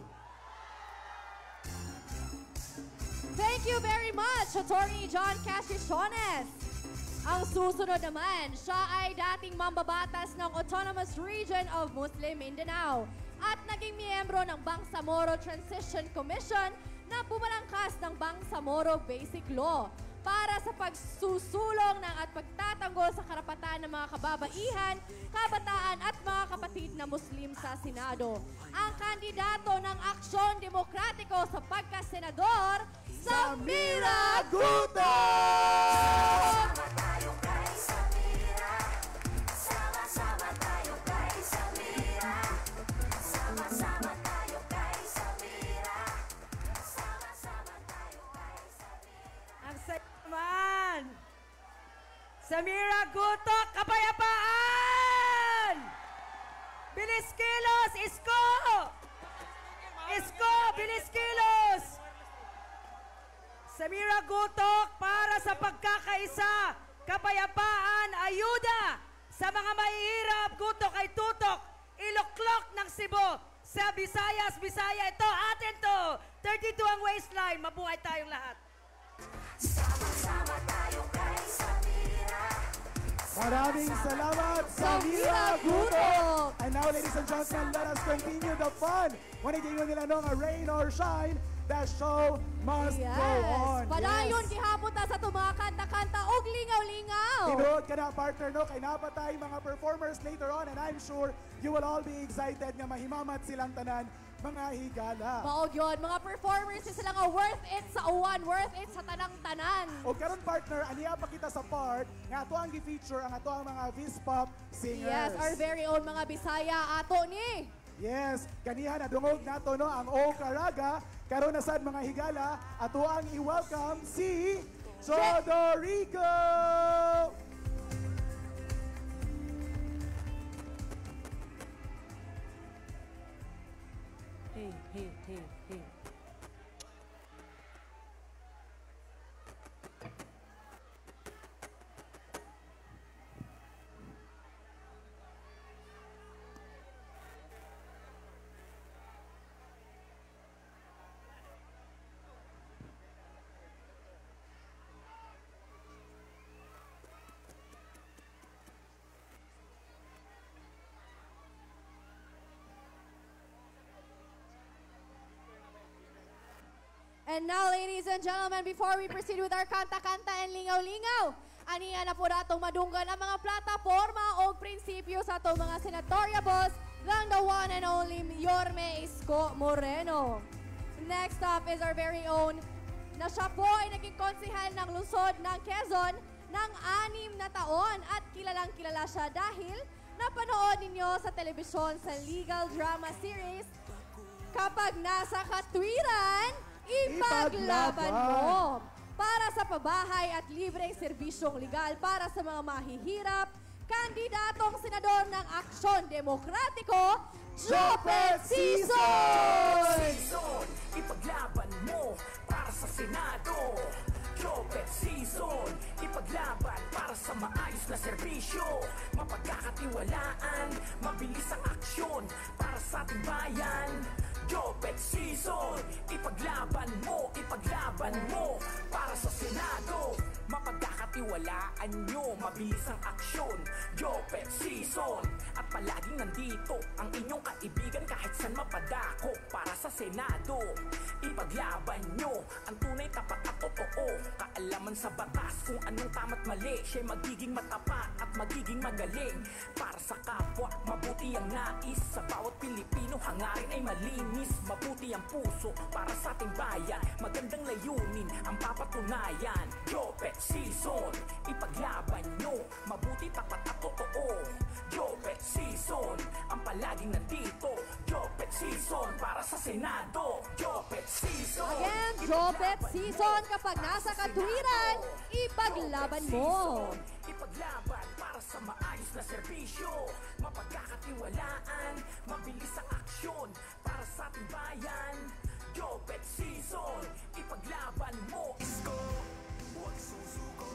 Thank you very much, Attorney John Castriciones. Ang susunod naman, siya ay dating mambabatas ng Autonomous Region of Muslim Mindanao at naging miyembro ng Bangsamoro Transition Commission na bumalangkas ng Bangsamoro Basic Law para sa pagsusulong ng at pagtatanggol sa karapatan ng mga kababaihan, kabataan at mga kapatid na Muslim sa Senado. Ang kandidato ng Aksyon Demokratiko sa pagkasenador, Samira Guto!
Sama tayo kay Samira. Sama-sama tayo kay Samira. Sama-sama tayo kay Samira. Sama-sama tayo kay Samira.
Ang saya naman! Samira Guto, kapayapaan! Bilis kilos, Isko! Isko, bilis kilos! Samira Gutok para sa pagkakaisa, kapayapaan, ayuda sa mga mahihirap. Gutok ay tutok, iloklok ng Cebu. Sa Visayas, Bisaya, ito, atin to. thirty-two ang waistline, mabuhay tayong lahat.
Sama-sama tayo kay Samira.
Maraming salamat, Samira Gutok! And now, ladies and gentlemen, let us continue the fun. When nila nung a rain or shine, The show must
Yes.
go on.
Padayon
Yes.
gihapon ta sa itong mga kanta-kanta og lingaw-lingaw.
Tinuod ka na, partner, no? Kay napatay mga performers later on, and I'm sure you will all be excited nga mahimamat silang tanan, mga higala.
Maog yun, mga performers sila nga worth it sa uwan, worth it sa tanang-tanan.
O karon partner, aniya pa kita sa part nga ato ang gi-feature ang ato ang mga Vispop singers.
Yes, our very own mga Bisaya ato ni.
Yes, kaniha na dungog nato no ang O Caraga. Karon na sad mga higala, ato ang i-welcome si Jodorico.
Hey, hey, hey, hey.
And now, ladies and gentlemen, before we proceed with our kanta-kanta and lingaw-lingaw, aniya na po natong madunggan ang mga plataforma o prinsipyo sa itong mga senatoriables ng the one and only Yorme Isko Moreno. Next up is our very own na siya po ay naging konsehal ng lungsod ng Quezon ng anim na taon at kilalang kilala siya dahil napanood ninyo sa telebisyon sa legal drama series Kapag Nasa Katwiran, Ipaglaban Mo. Para sa pabahay at libreng serbisyong legal para sa mga mahihirap, kandidatong senador ng Aksyon Demokratiko, Jopet Sison!
Season, ipaglaban mo para sa Senado. Jopet Season, ipaglaban para sa maayos na serbisyo. Mapagkakatiwalaan, mabilis ang aksyon para sa ating bayan. Jopet Season, ipaglaban mo, ipaglaban mo para sa Senado. Mapagkakatiwalaan nyo, mabilis ang aksyon. Jopet Season, at palaging nandito ang inyong kaibigan kahit saan mapadako para sa Senado. Ipaglaban nyo ang tunay, tapat at totoo. Kaalaman sa batas kung anong tama't mali. Siya'y magiging matapat at magiging magaling. Para sa kapwa, mabuti ang nais. Sa bawat Pilipino, hangarin ay malinis. Mabuti ang puso para sa ating bayan. Magandang layunin ang papatunayan. Jopet Season, ipaglaban nyo. Mabuti, tapat at totoo. Jopet Season, ang palaging nandito. Jopet Season, para sa Senado. Jopet Season.
Again, Jopet Season, kapag nasa katwiran, ipaglaban mo.
Ipaglaban para sa maayos na serbisyo. Mapagkakatiwalaan, mabilis ang aksyon para sa ating bayan. Jopet Season, ipaglaban mo. Isko, huwag susuko.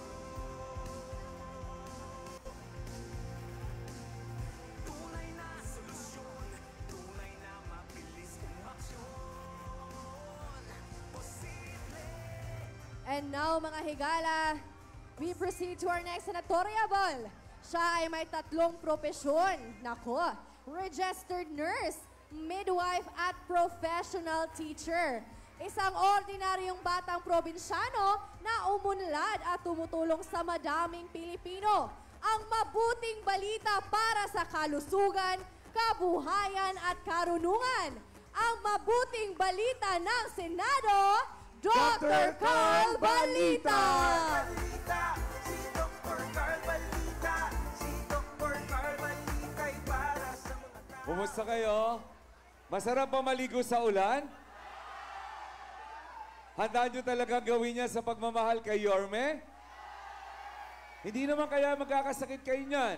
Tunay na solusyon, tunay na mabilis kong aksyon. Posible.
And now, mga higala, we proceed to our next senatoriable. Siya ay may tatlong propesyon. Nako, registered nurse, midwife at professional teacher. Isang ordinaryong batang probinsyano na umunlad at tumutulong sa madaming Pilipino. Ang mabuting balita para sa kalusugan, kabuhayan at karunungan. Ang mabuting balita ng Senado, Doctor Carl Balita!
Balita, si Doctor Carl Balita, si Doctor Carl Balita ay para sa mga tao.
Kumusta kayo? Masarap ba maligo sa ulan? Handaan nyo talaga gawin niya sa pagmamahal kay Yorme? Hindi naman kaya magkakasakit kayo niyan?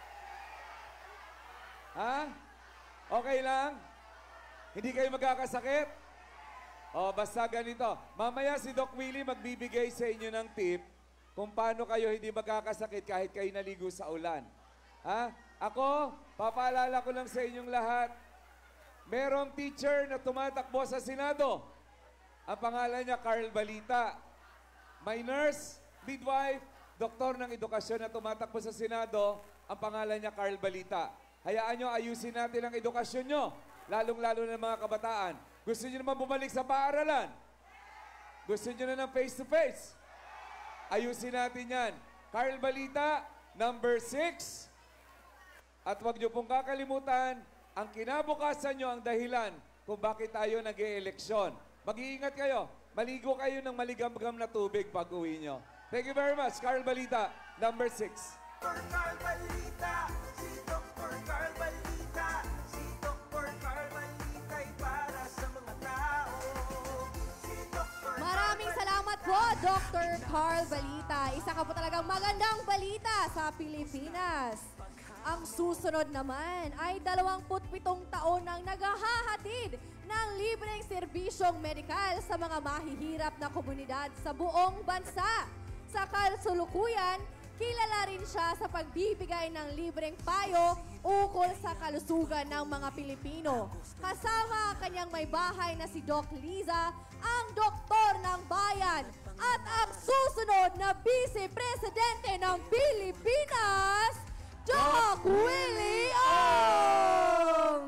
Ha? Okay lang? Hindi kayo magkakasakit? O, basta ganito. Mamaya si Doc Willie magbibigay sa inyo ng tip kung paano kayo hindi magkakasakit kahit kayo naligo sa ulan. Ha? Ako, papaalala ko lang sa inyong lahat, merong teacher na tumatakbo sa Senado. Ang pangalan niya, Carl Balita. May nurse, midwife, doktor ng edukasyon na tumatakbo sa Senado. Ang pangalan niya, Carl Balita. Hayaan nyo, ayusin natin ang edukasyon nyo, lalong-lalo ng mga kabataan. Gusto nyo naman bumalik sa paaralan? Gusto nyo na ng face-to-face? Ayusin natin yan. Carl Balita, number six. At huwag nyo pong kakalimutan, ang kinabukasan nyo ang dahilan kung bakit tayo nag-e-eleksyon. Mag-iingat kayo. Maligo kayo ng maligam-gam na tubig pag uwi nyo. Thank you very much. Carl Balita, number six.
Doctor Carl Balita, si Doctor Carl Balita, si Doctor Carl Balita ay para sa mga tao. Si Doctor
Maraming salamat po, Doctor Carl Balita. Isa ka po talagang magandang balita sa Pilipinas. Ang susunod naman ay dalawampu't pitong taon nang naghahatid ng libreng serbisyong medikal sa mga mahihirap na komunidad sa buong bansa. Sa kasalukuyan, kilala rin siya sa pagbibigay ng libreng payo ukol sa kalusugan ng mga Pilipino. Kasama ang kanyang may bahay na si Doc Liza, ang doktor ng bayan at ang susunod na Vice Presidente ng Pilipinas, Doc Willie Ong!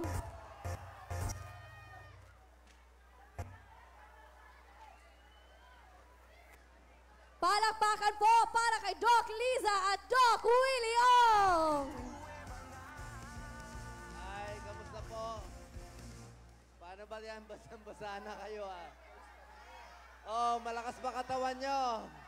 Palakpakan po para kay Doc Liza at Doc Willie Ong!
Ay, kamusta po? Paano ba yan? Basang-basa na kayo ah. Oh, malakas ba katawan nyo?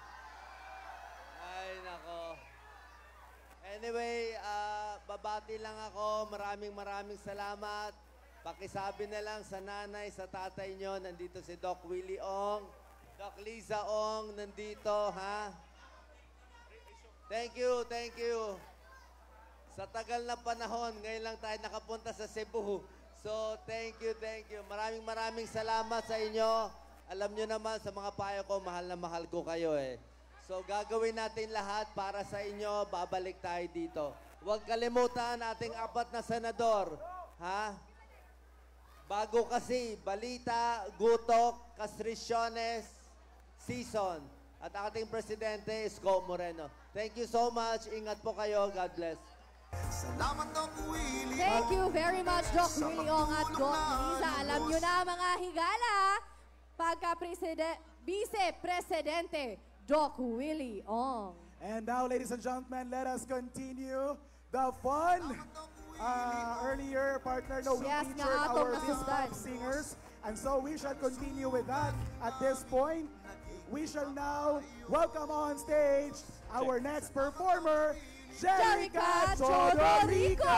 Ay, nako. Anyway, ah, babati lang ako. Maraming maraming salamat. Pakisabi na lang sa nanay, sa tatay nyo, nandito si Doc Willie Ong. Doc Liza Ong, nandito, ha? Thank you, thank you. Sa tagal na panahon, ngayon lang tayo nakapunta sa Cebu. So, thank you, thank you. Maraming maraming salamat sa inyo. Alam nyo naman, sa mga payo ko, mahal na mahal ko kayo eh. So, gagawin natin lahat para sa inyo. Babalik tayo dito. Huwag kalimutan ating apat na senador. Ha? Bago kasi, Balita, Gutok, Castrisciones, Season. At ating presidente, Isko Moreno. Thank you so much. Ingat po kayo. God bless.
Salamat Doc Willie.
Thank you very much, Doc Willie Ong at Doc Liza. Alam nyo na mga higala, pagka-president, vice-presidente, Doc Willie Ong.
And now, ladies and gentlemen, let us continue the fun. Uh, earlier, partner, no, we
Yes,
featured
nga, atong
our Miss
nasundan.
Pop singers. And so we shall continue with that. At this point, we shall now welcome on stage our next performer, Jerica
Jerica
Chodorico!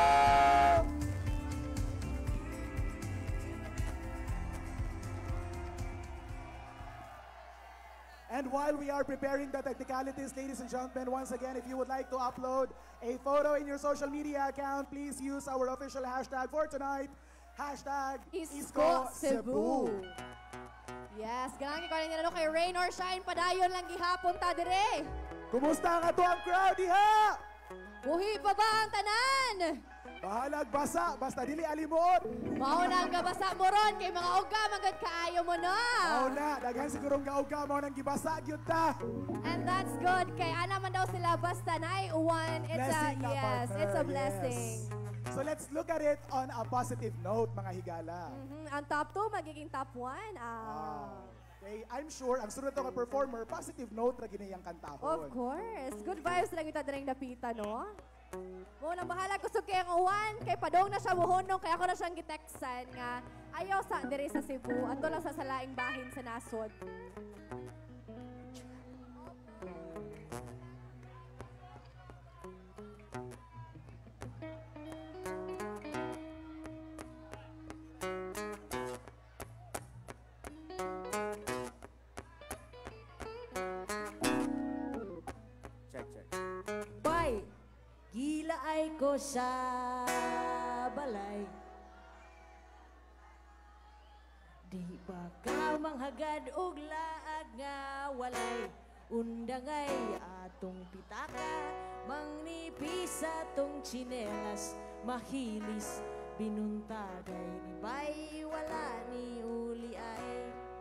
And while we are preparing the technicalities, ladies and gentlemen, once again, if you would like to upload a photo in your social media account, please use our official hashtag for tonight, hashtag
Isko Cebu. Yes, ganang ikaw na kay Rain or Shine, padayon lang gihapon ta dire.
Kumusta ang ato ang crowd diha?
Buhi pa ba ang tanan?
Bahalag basa, basta dili alimuot.
Mao na ang gabasa mo ron, kay mga uga, magad kaayo mo na.
Oo na, daghan sigurong gauga mo nang gibasa gyud ta.
And that's good, kay ana man daw sila basta na uwan. It's
Blessing
a,
na,
yes,
partner,
it's a blessing.
yes. So let's look at it on a positive note, mga higala.
Mhm, ang top two, magiging top one. Ah.
Okay, I'm sure ang sunod nga performer, positive note ra gini yang kantahon.
Of course. Good vibes lang ito direng napita, no? Muna bahala kusog kay ang uwan, kay padong na siya muhunong, kaya ako na siyang giteksan nga ayaw sa diri sa Cebu, ato lang sa salaing bahin sa nasod.
Check, check.
Bay, gila ay ko sa balay. Di ba ka manghagad og laag nga walay undangay atong pitaka mangnipis atong tsinelas mahilis binuntagay ni bay wala ni uli ay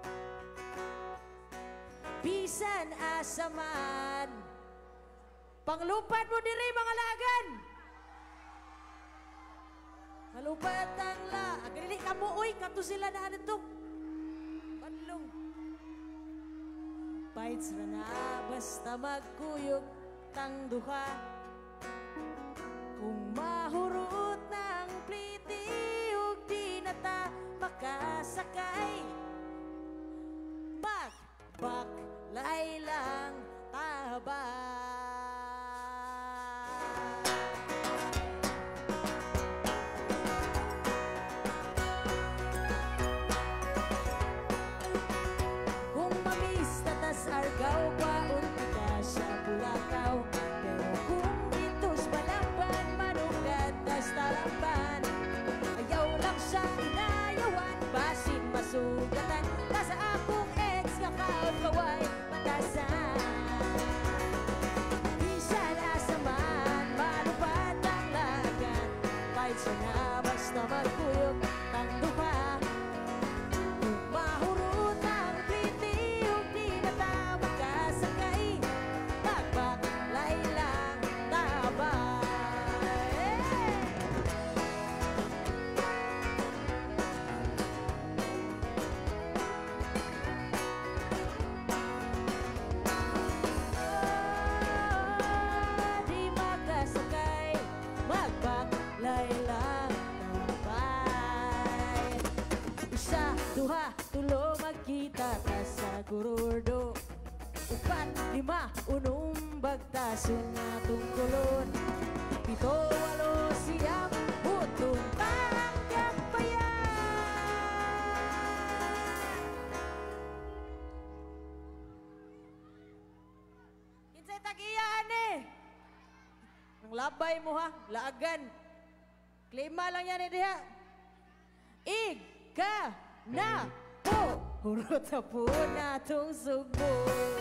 bisan asaman panglupat mo diri mga lagan malupat ang la agalili ka
mo, oy, kato sila na ano to. Badlong. Bites ra na, basta magkuyog tang duha. Kung mahurot ng pliti, ug di na ta makasakay. Magbaklay lang taba. Kung mamista tas argaw pa, unti ka siya bulakaw. Pero kung itos malamban, manugat tas talamban. Ayaw lang siya inayawan, basin masugatan. Nasa akong ex nga kaot-kaway matasan. Di siya nasaman, malupad ang lagan. Kahit siya na basta magkuyog ang duha. Kung mahurot ang pliti, ug di na ta makasakay. Magbaklay lang tabay. Di makasakay, magbaklay lang tabay. Isa, duha, tulo, magkita ta sa gururdo. Upat, lima, unong bagtasun na tungkulon. Pito, walo, siyam, hutong tanggap pa yan. Kinsay tagiyaan eh. Ang labay mo ha, laagan. Klima lang yan eh diha. Ig, ka, na, po. Hurot na po na tong sugbo.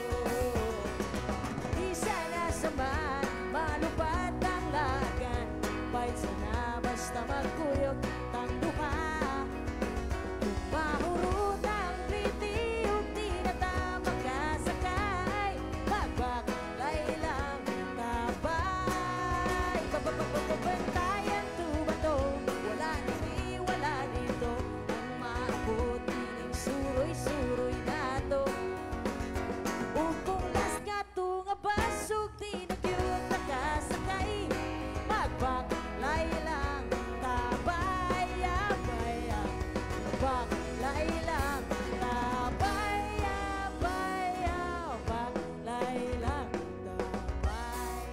Di siya nasaman, malupad ang lagan. Bait sana basta magkuyog tang duha. Kung mahurot ang pliti, ug di na ta makasakay. Magbaklay lang tabay. Babantayan to ba to? Wala nini, wala dito. Ang maabot ining suroy-suroy na to. Ug kung las nga to nga basog, di na cute nakasakay. Magbaklay lang tabay, abay, baklay lang tabay, abay, baklay lang tabay.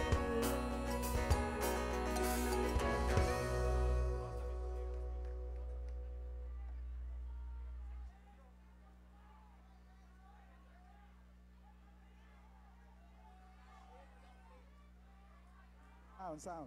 Sound, sound.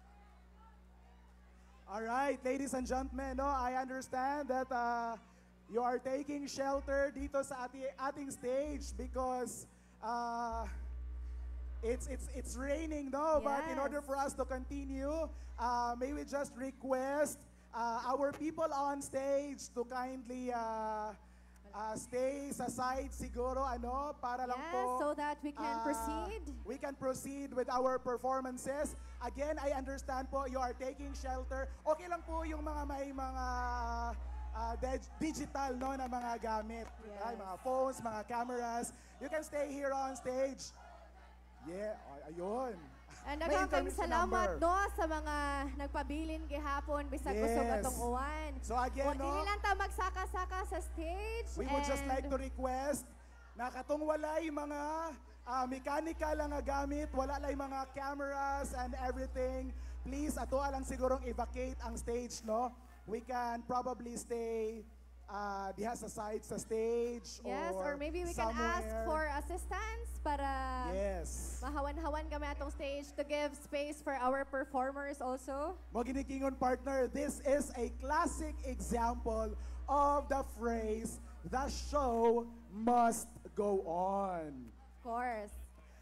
All right, ladies and gentlemen, no, I understand that uh, you are taking shelter dito sa ati, ating stage because uh, it's it's it's raining, no? But in
Yes.
order for us to continue, uh, may we just request uh, our people on stage to kindly uh, uh, stay sa side siguro, ano, para lang
Yes,
po.
so that we can
uh,
proceed.
We can proceed with our performances. Again, I understand po you are taking shelter. Okay lang po yung mga may mga uh, dig- digital no na mga gamit.
Yes.
Ay, mga phones, mga cameras. You can stay here on stage. Yeah, ay- ayun.
And
May
daghang
information
salamat
number.
no sa mga nagpabilin gihapon bisag
Yes.
kusog atong uwan.
So again,
O,
no?
dili lang ta magsaka-saka sa stage.
We would just
and
like to request na katong walay mga uh, mechanical lang nga gamit, wala lay mga cameras and everything. Please, ato lang sigurong evacuate ang stage, no? We can probably stay uh, diha sa side sa stage
Yes, or maybe we can
somewhere.
ask for assistance para
Yes.
mahawan-hawan kami atong stage to give space for our performers also.
Mo ginikingon partner, this is a classic example of the phrase, the show must go on.
Of course.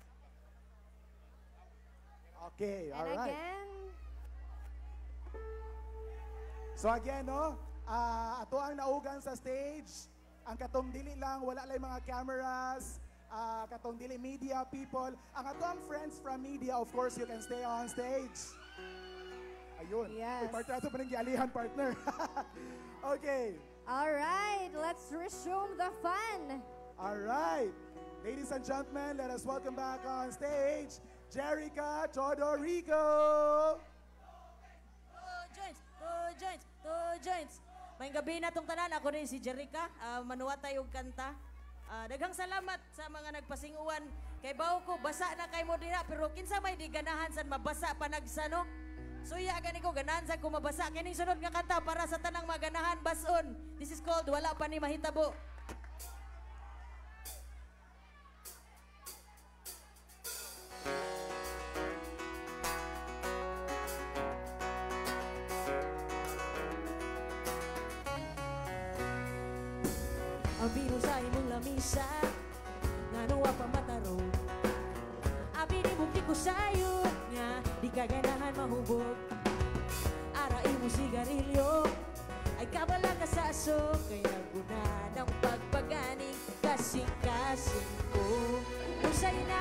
Okay,
And
all right.
again,
So again, no, ah, ato ang naugan sa stage, ang katong dili lang, wala lang mga cameras, ah, katong dili media people. Ang ato ang friends from media, of course, you can stay on stage. Ayun.
Yes.
May partner ato pa ng gialihan, partner. Okay.
All right, let's resume the fun.
All right. Ladies and gentlemen, let us welcome back on stage, Jerica Todorico.
Two joints, two joints, two joints. May gabi na tong tanan. Ako rin si Jerica. Uh, manuwa tayong kanta. Uh, daghang salamat sa mga nagpasinguan. Kay bawo ko, basa na kay mo dira. Pero kinsa may di ganahan san mabasa pa nagsanok. Suya gani ko ganahan san kung mabasa. Kining sunod nga kanta para sa tanang maganahan bason. This is called Wala Pa Ni Mahitabo. Ang biro sa imong lamisa nga nuwa pa mataro. Abi ni bukti ko sayo nga di ka ganahan mahubog. Ara imo sigarilyo ay kabala ka sa aso. Kaya guna ng pagpaganing kasing-kasing ko. Usay na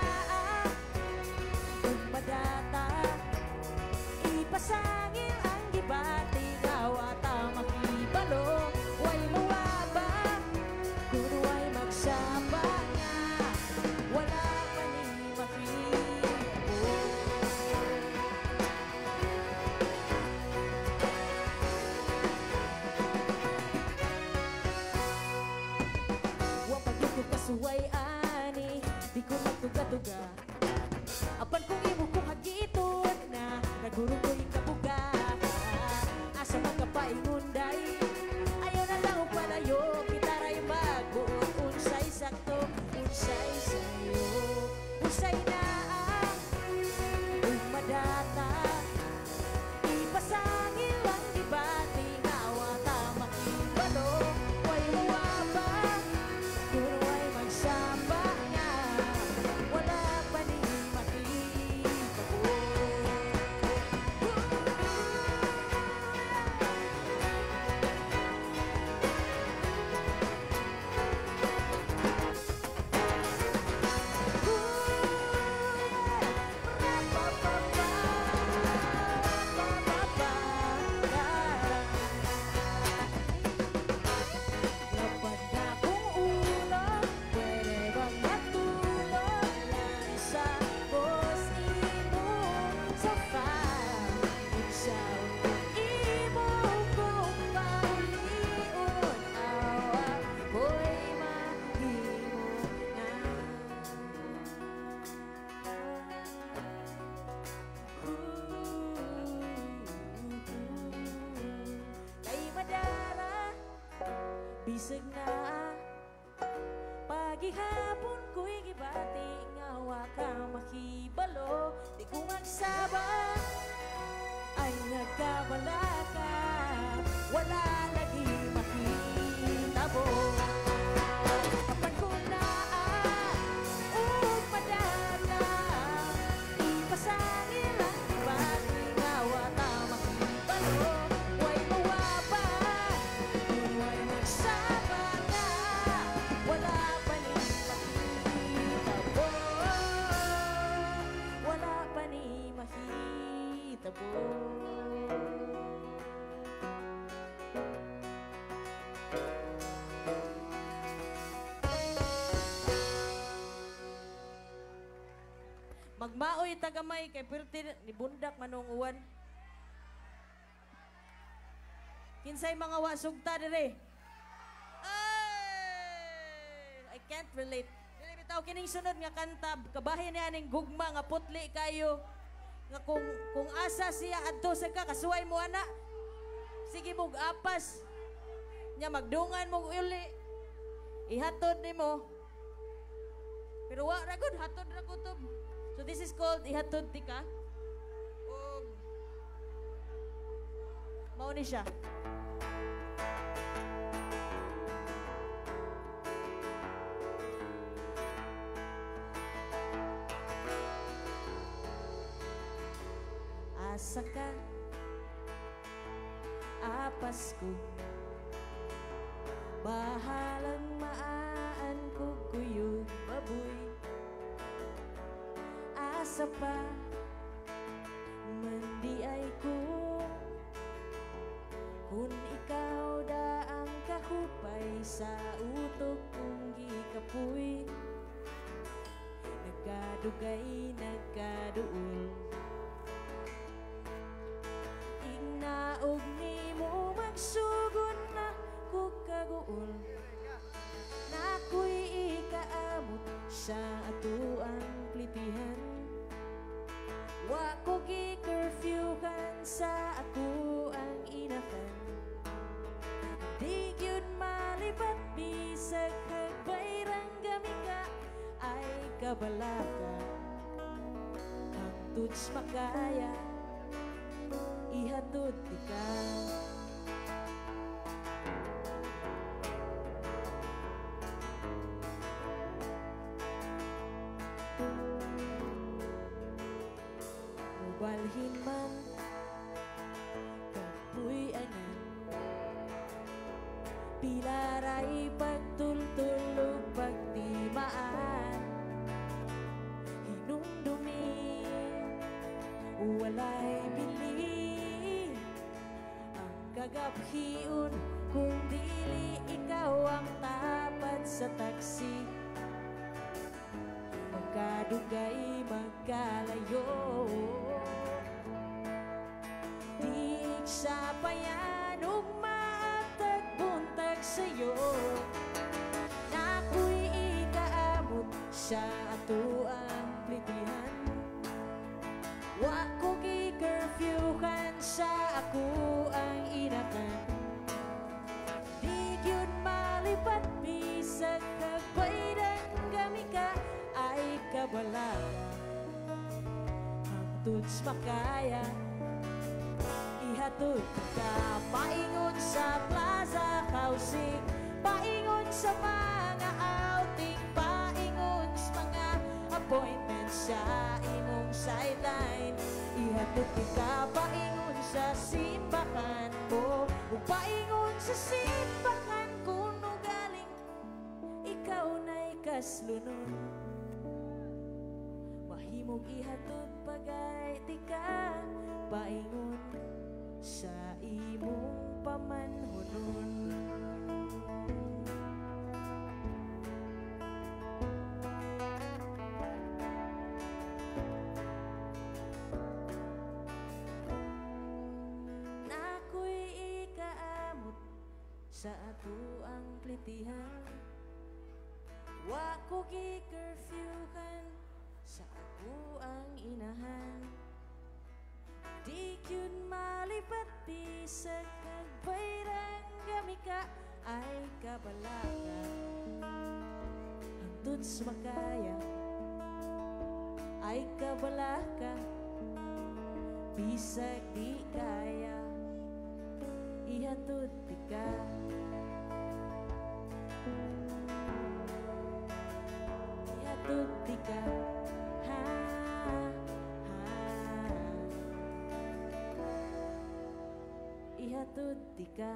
umadata ipasangil ang gibati ngawata makibalo. Way mawaba kuno ay magsaba nga wala pa ni makita. Wapag ko kasuway ani di ko magtuga-tuga. Apan kung imo ko hagiton na nagurong ko ikabuga. Asa magkapaingunday ayaw na lang o palayo. Kita ray magbuot unsay sakto unsay sayo. Unsay na umadata ipasangil ang dibati ngawata makibalo. Way mawaba kuno ay magsamba nga wala pa ni makitabo. Kapag na kung ulo, pwede bang matulog lang sa bos imo sofa? Ikaw imo kong paulion, awa ko'y mahimo na. Kay madara bisag na pagihapon ko'y gibati ngawa ka makibalo. Di ko magsaba ay nagkabala ka wala lagi makitabo. Kapag ko na umadala ipasangil ang dibati ngawa ka makibalo. Way mawaba kuno ay magsama na wala pa ni mahitabo. Wala pa ni mahitabo. Magmaoy tagamay kay perti ni bundak manong uwan. Kinsay mga wasugta dire? Ay, I can't relate. Dili bitaw kining sunod nga kanta kabahin ni aning gugma nga putli kayo. Nga kung kung asa siya adto sa ka kasuway mo ana. Sige mog apas. Nya magdungan mog uli. Ihatod nimo. Pero wa ra gud hatod ra kutob. So this is called Ihatod Tika. Og mao ni siya. Asa ka apas ko bahalang maan ko kuyog baboy. Asa pa mandi ay kung Kung ikaw da ang kahupay sa utok kong gikapuy, nagkadugay, nagkaduol. Ignaog ni mo magsugon na kukaguol, na ako'y ikaamot sa ato ang plitihan. Wa ko gi-curfewhan sa ako ang inakan. Di gyud malibat bisag hagbayrang gamika ay kabalaka. Hangtod makaya ihatod di ka. Mubalhin man kapuy anan, pilaray pagtultulog pagtimaan, hinumdumi walay bili ang kagaphiun kung dili ikaw ang tapat sa taksi. Magkadugay, magkalayo, diig sa payan ug maatag buntag sa'yo, na ako'y ikaamot sa ato ang plitihan. Wa ko gi-curfewhan sa ako ang inakan. Di gyud malipat bisag kagbayrang gamika ay kabalaka. Hangtod makaya ihatod ka. Paingon sa plaza housing, paingon sa mga outing, paingon sa mga appointment sa imong sideline. Ihatod ka, paingon sa simbahan mo, o paingon sa simbahan kuno galing ikaw na'y kaslunon. Mahimog ihatod pagay di ka, paingon sa imong pamanhonon. Sa ato ang plitihan, wa ko gi-curfewhan sa ako ang inahan. Di kyud malipat bisag kagbayrang gamika ay kabalaka. Hangtod makaya ay kabalaka, bisag di kaya ihatod di ka. Ihatod di ka, ha, ha. Ihatod di ka.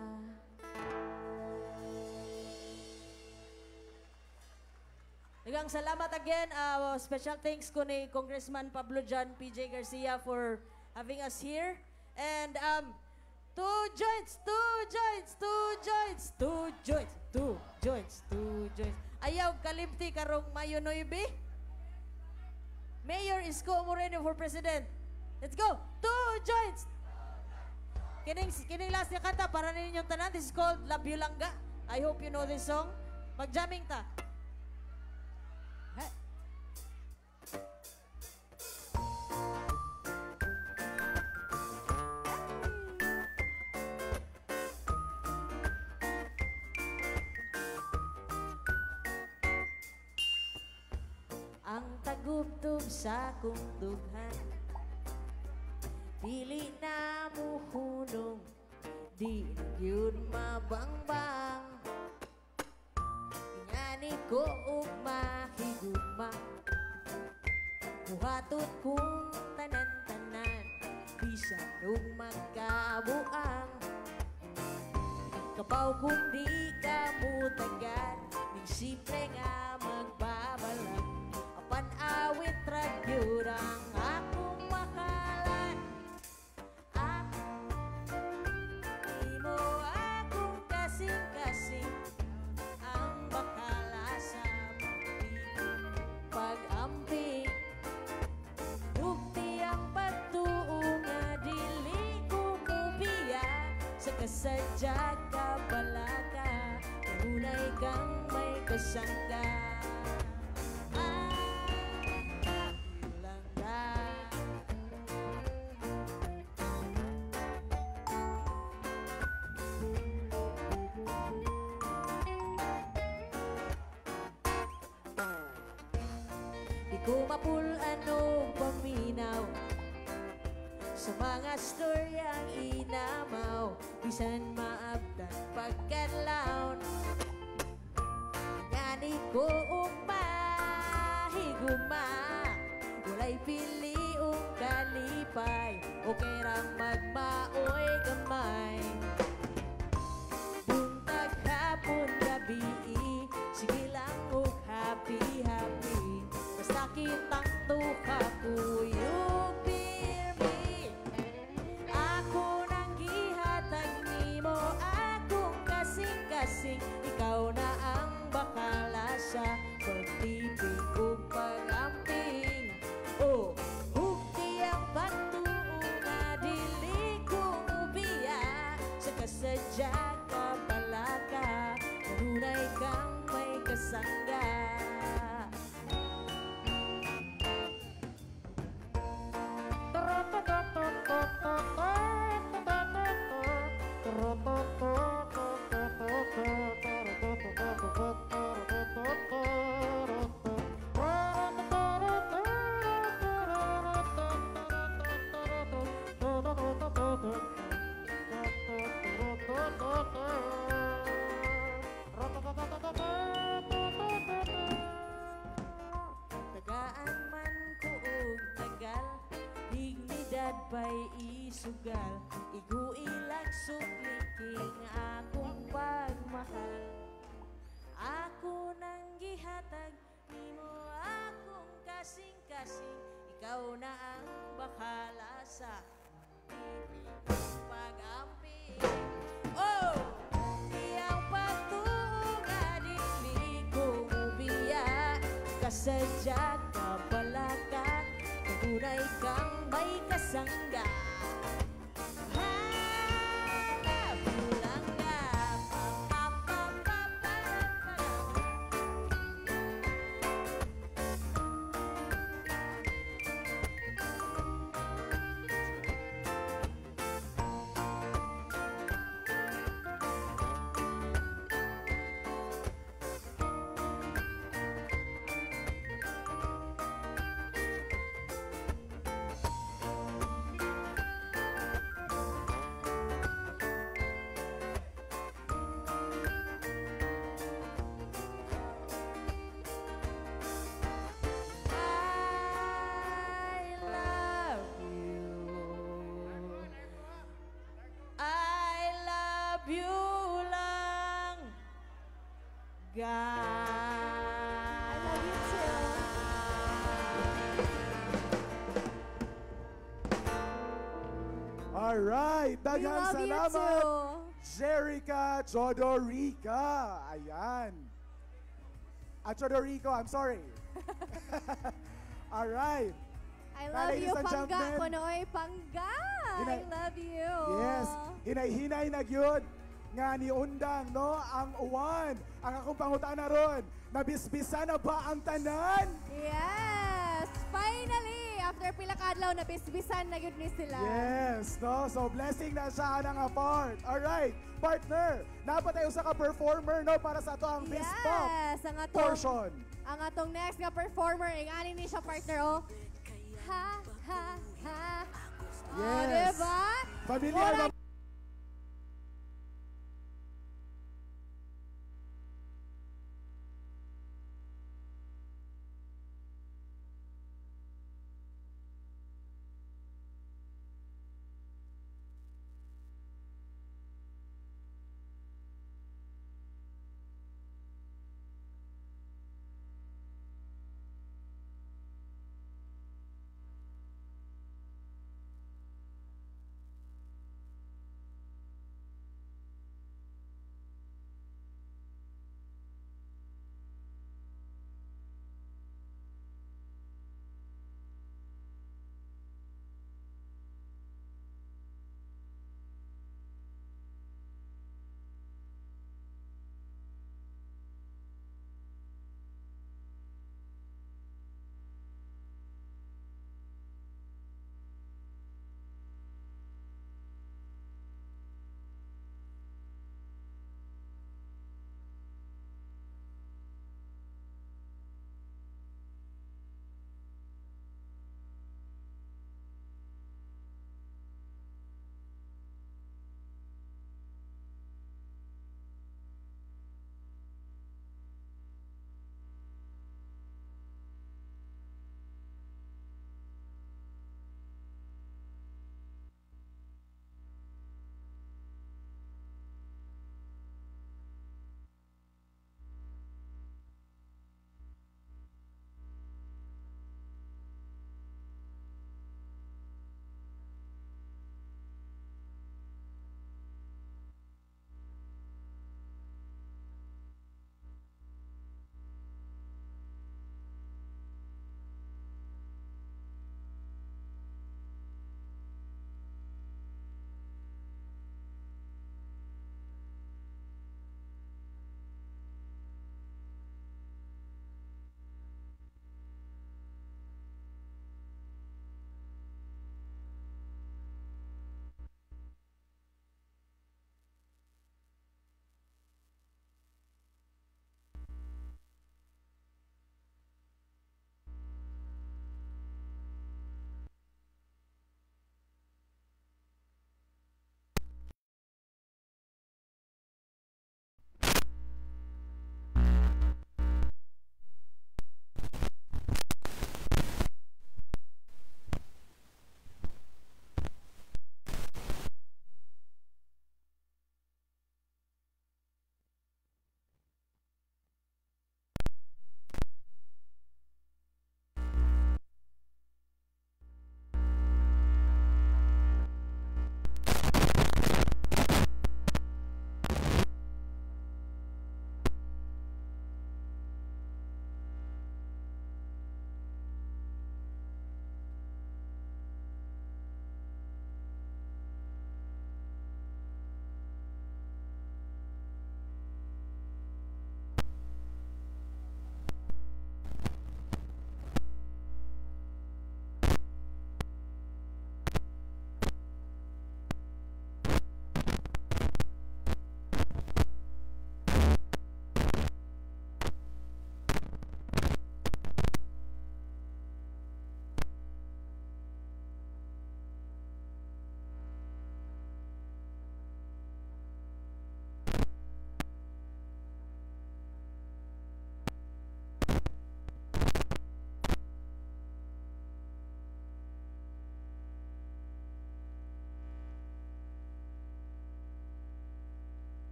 Daghang salamat again. Uh, special thanks ko ni Congressman Pablo John P J Garcia for having us here. And um, two joints, two joints, two joints, two joints, two joints, two joints. Ayaw kalimti karong Mayo nueve. Mayor Isko Moreno for President. Let's go. Two joints. Kining, kining last na kanta para ninyong tanan. This is called Love You Langga. I hope you know this song. Mag-jamming ta. Hey. Ang tagubtog sa kong dughan, dili na muhunong, di yun mabangbang. Ingani ko og mahigugma, buhatot kong tanan-tanan, bisan og magkabuang. Kapaw kung di ka mutagan, ning simple nga magbabalag. Awit ragyod ang akong makalan, ako di mo kasadya ka pala ka, tunay kang may kasangga. Ah, ilangga. Di ko mapulan o paminaw sa mga storyang inamaw, bisan maabdan pagkadlaon. Ngani ko umahiguma, walay pili o kalipay, okay rang magmaoy gamay. Buntag hapon gabi, sige lang o happy happy, basta kitang tuka kuyog pirmi. Ako nang gihatag nimo, akong kasing-kasing, ikaw na ang bakala sa pagtipig o pag-amping. O hukti ang pagtuo nga dili ko ubiya, sa kasadya ka pala ka, kanunay kang may kasangga. Tagaan man ko og tagal, dignidad pa'y isugal, igo ilang supliking akong pagmahal. Ako nang gihatag nimo, akong kasing-kasing, ikaw na ang bakala sa pag-amping. Oh! Iyang pagtuo nga dili ko ubiya, kasadya ka pala ka, tunay kang may kasangga. Hanap lang ka, I love you. I love you lang, God. I love you too.
Alright,
We
daghang
love you
salamat,
too.
Jerica Jodorica. Ayan. At Jodorico, I'm sorry. Alright.
I
Now,
love
ladies
you,
and
Pangga.
gentlemen.
Konoy, Pangga. I
Hinay-
love you.
Yes, hinay-hinay na gyud nga ni undang no ang uwan. Ang akong pangutana ron, nabisbisa na ba ang tanan?
Yes! Finally! After pila ka adlaw, nabisbisan na yun ni sila.
Yes, no? So blessing na siya ng part. Alright, partner, napatay usa ka performer no para sa ato ang Fist Pump
Yes! Ang atong,
portion.
ang atong next nga performer, ang aning ni siya partner, oh. Ha, ha, ha. Oh,
Yes.
diba?
Familiar
Mura
ba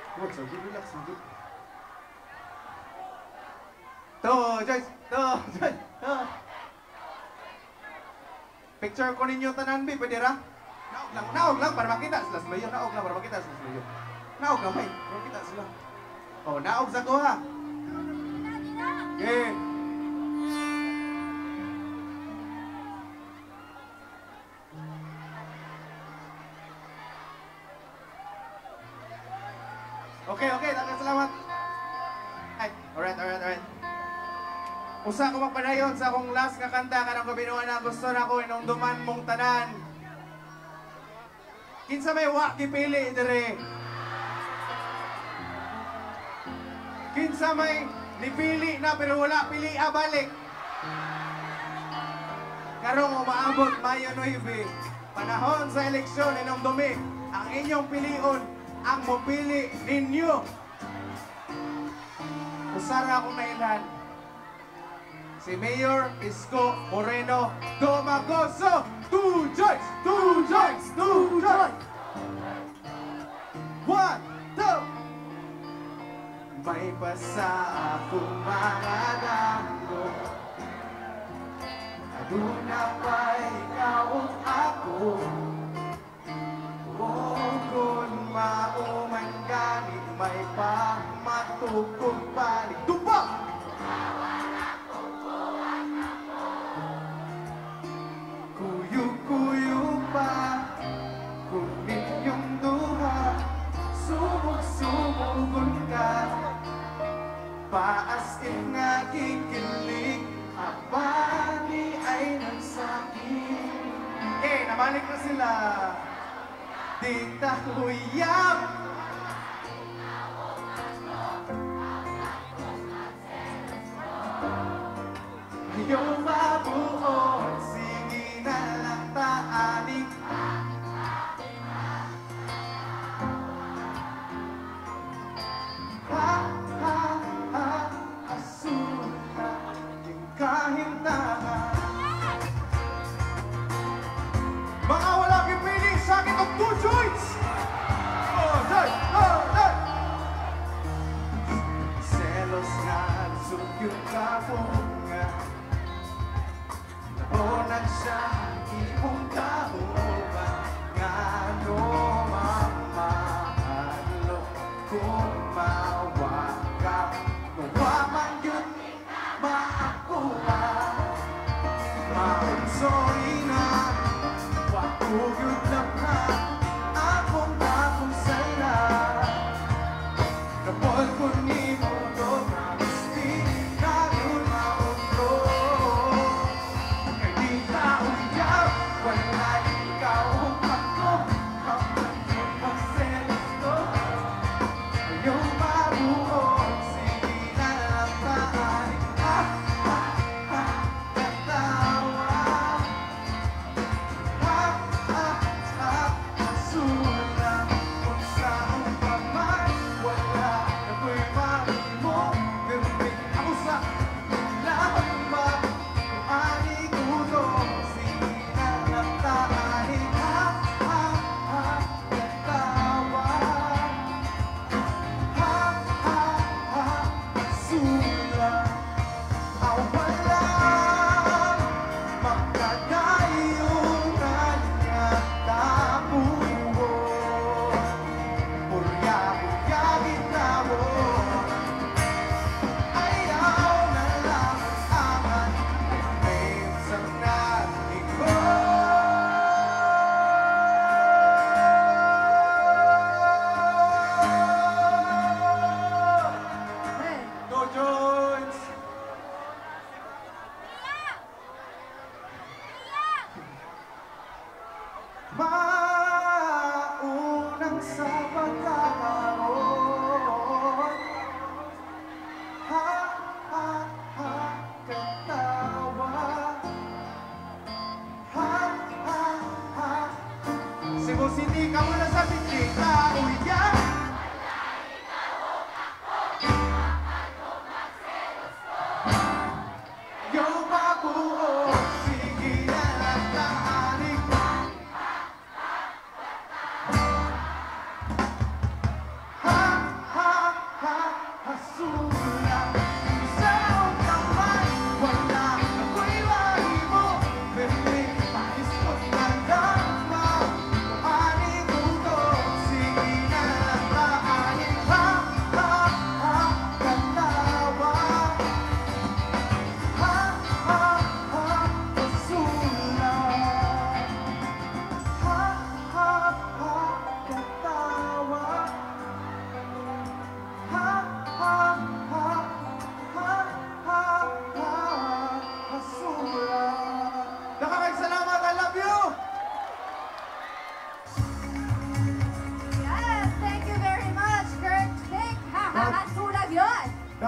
Wag, so relax, sige. To, Joyce! To, Joyce! To! Picture ko ninyo tanan, bi, pwede ra? Naog lang, naog lang, para makita sila sa mayo. Naog lang, para makita sila sa mayo. Naog lang, may, para makita sila. Oh, naog sa ko, ha? Okay. Okay, okay, salamat. Ay, alright, alright, alright. Usa ko magpadayon sa akong last nga kanta kanang kabinuan na gusto na ko inungduman mong tanan. Kinsa may wa kipili dire. Kinsa may nipili na pero wala pili a balik. Karong umaabot Mayo nueve, panahon sa eleksyon inungdumi ang inyong pilion ang mopili ninyo. Usara akong nailan. Si Mayor Isko Moreno Domagoso. Two joints, two joints, two joints. One, two. May pasa akong mga damo. Aduna pa ikaw ako. Kung mauman ganit may pamatukog balik. Tumpak! Kuyu-kuyu pa kung inyong duha sumug-sumugon ka paaskin nga kikilig abani ay nagsakit. Eh, nabalik na sila. Di tahuyam. Yung mabuo, sige na lang taanik. Ha, ha, ha, asul na yung kahintahan. Mga wala kipili sa akin ng two joints! Oh, joy! Oh, joy! Selos nga, sugyot ka po nga. Nabonan siya, ibong kahuba. Nga no mamahalo kung mawa ka. Nawa man yun, maakuha. Maunsoy na. Wakugod lang na akong akong sala. Kapag ko ni mo to, gusti na doon mautro. Kaya di ka uyaw, wala ikaw ako. Kapag yung magselos ko, ayaw mabuo, sige na lang maaari. Ah!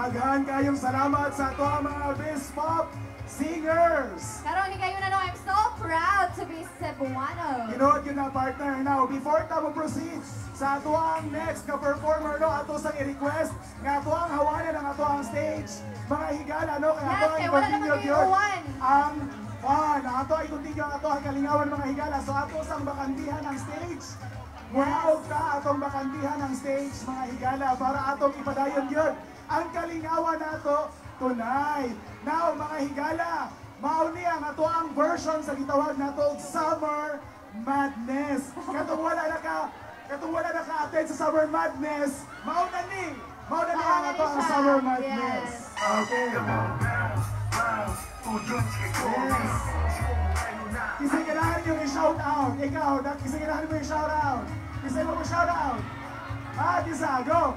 Daghan kayong salamat sa ato ang mga Best Pop Singers.
Karong higayon na no, I'm so proud to be Cebuano.
Ginood yun na partner. Now, before ta mo proceed sa ato ang next ka performer, no, ato sang i-request nga ato ang hawanan ang ato ang stage. Mga higala, no, kaya
Yes,
ato ang
kaya wala
i-continue
naman
yun.
iuwan.
Ang fun, ato ay continue ang ato ang kalingawan mga higala. So ato sang bakantihan ang stage. Wow ka atong bakantihan ang stage mga higala para atong ipadayon yun. Ang kalingawan nato tonight. Now mga higala, mauni ang ato ang version sa gitawag nato Summer Madness. Katong wala na ka, katong wala na ka-attend sa Summer Madness, mauna ni, mauna ni ang ato ang Summer Madness. Okay. Yes. Kasi kailangan nyo i-shout out. Ikaw, kasi kailangan mo i-shout out. Kasi mo mo shout out. Ah, Tisa, go.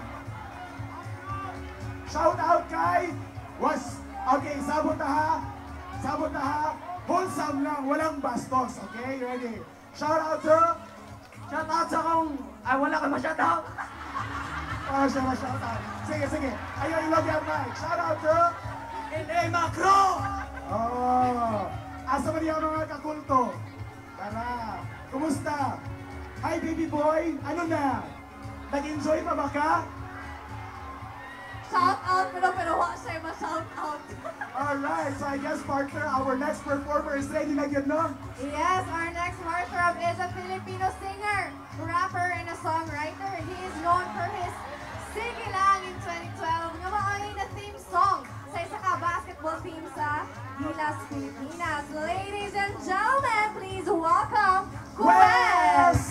Shout out kay was. Okay, sabot na ha. Sabot na ha. Wholesome lang, walang bastos. Okay, ready? Shout out to. Shout out sa kong. Ay, wala ka ma-shout out. Oh, siya ma-shout out. Sige, sige. Ayaw, ilog yan, Mike. Shout out to. N A Macro. Oh. Asa ba niya mga kakulto? Tara. Kumusta? Hi, baby boy. Ano na? Nag-enjoy pa ba ka?
Shout out pero pero wa siya ma-shout out.
Alright, so I guess partner, our next performer is ready na yun, no?
Yes, our next heartthrob is a Filipino singer, rapper, and a songwriter. He is known for his Sige Lang in twenty twelve nga maoy na theme song sa isa ka basketball team sa Gilas, Pilipinas. Ladies and gentlemen, please welcome Quest!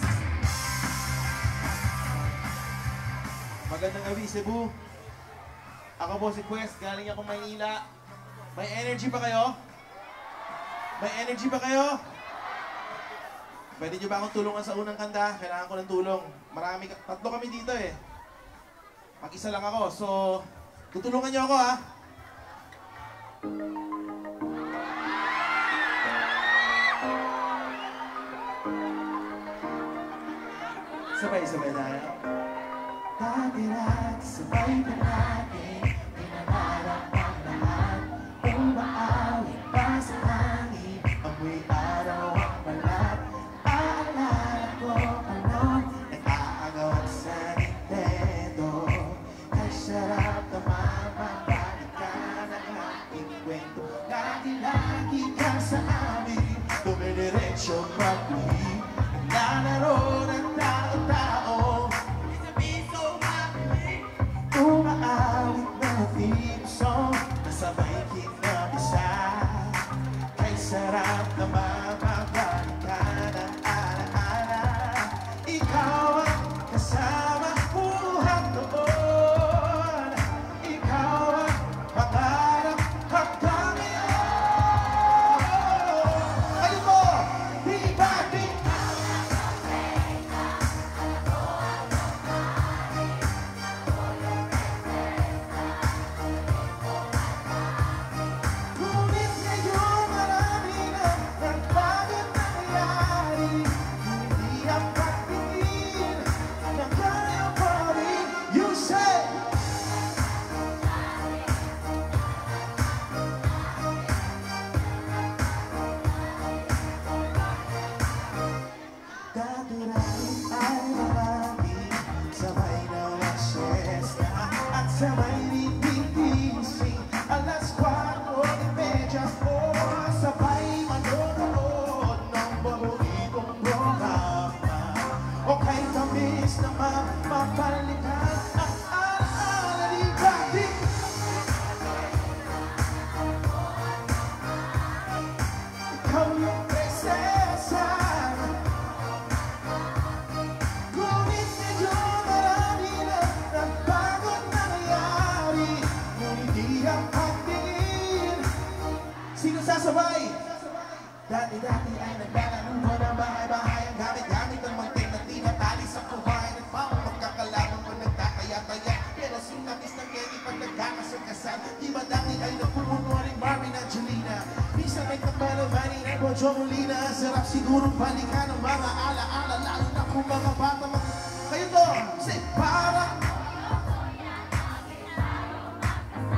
Magandang gabi, Cebu. Ako po si Quest, galing ako Maynila. May energy ba kayo? May energy ba kayo? Pwede nyo ba akong tulungan sa unang kanta? Kailangan ko ng tulong. Marami, tatlo kami dito eh. Mag-isa lang ako, so tutulungan nyo ako ha. Sabay-sabay tayo. Dati-dati, sabay pa natin, pinangarap ang lahat. Umaawit pa sa hangin, amoy araw ang balat. Aalala ko pa noon, nag-aagaw sa Nintendo. Ay sarap na mamabalik ka ng aking kwento. Lagi-lagi ka sa amin, dumidiretso mag-uwi. Naglalaro ng tao-tao, umaawit na theme song, nasabay kinabisa. Kay sarap na mamabalik ka ng alaala. Ikaw ang kasama buhat noon. Ikaw ang pangarap hanggang ngayon. Ayun mo, di ba di? Ngunit ngayon marami na nagbagong nangyari. Hindi ang pagtingin na kaya pa rin. You say dati-dati ay marami, sabay na mag-siesta at sabay rin gigising. Alas kwatro de medyas o sabay manonood ng paboritong programa. O kay tamis na mapapalitan ang alaala ni Daddy. Ikaw yung prinsesa. Ngunit medyo marami na nagbagong nangyari. Ngunit di ang pagtingin. Sino sasabay? Dati-dati ay naglalaruho ng bahay-bahay. Ang gamit-gamit ng mantik na tinatali sa kuhay. Nagpapang magkakalaman mo nagtataya-taya. Pero sinabis ng Kenny pag nagkakasagkasan. Di ba dati ay napumuno rin Barbie na Jelena? Minsan may kabalabani ng Bojo Molina. Sarap siguro balikan ng mga ala-ala. Lalo na kung mga bata mag... Kayo to, say para.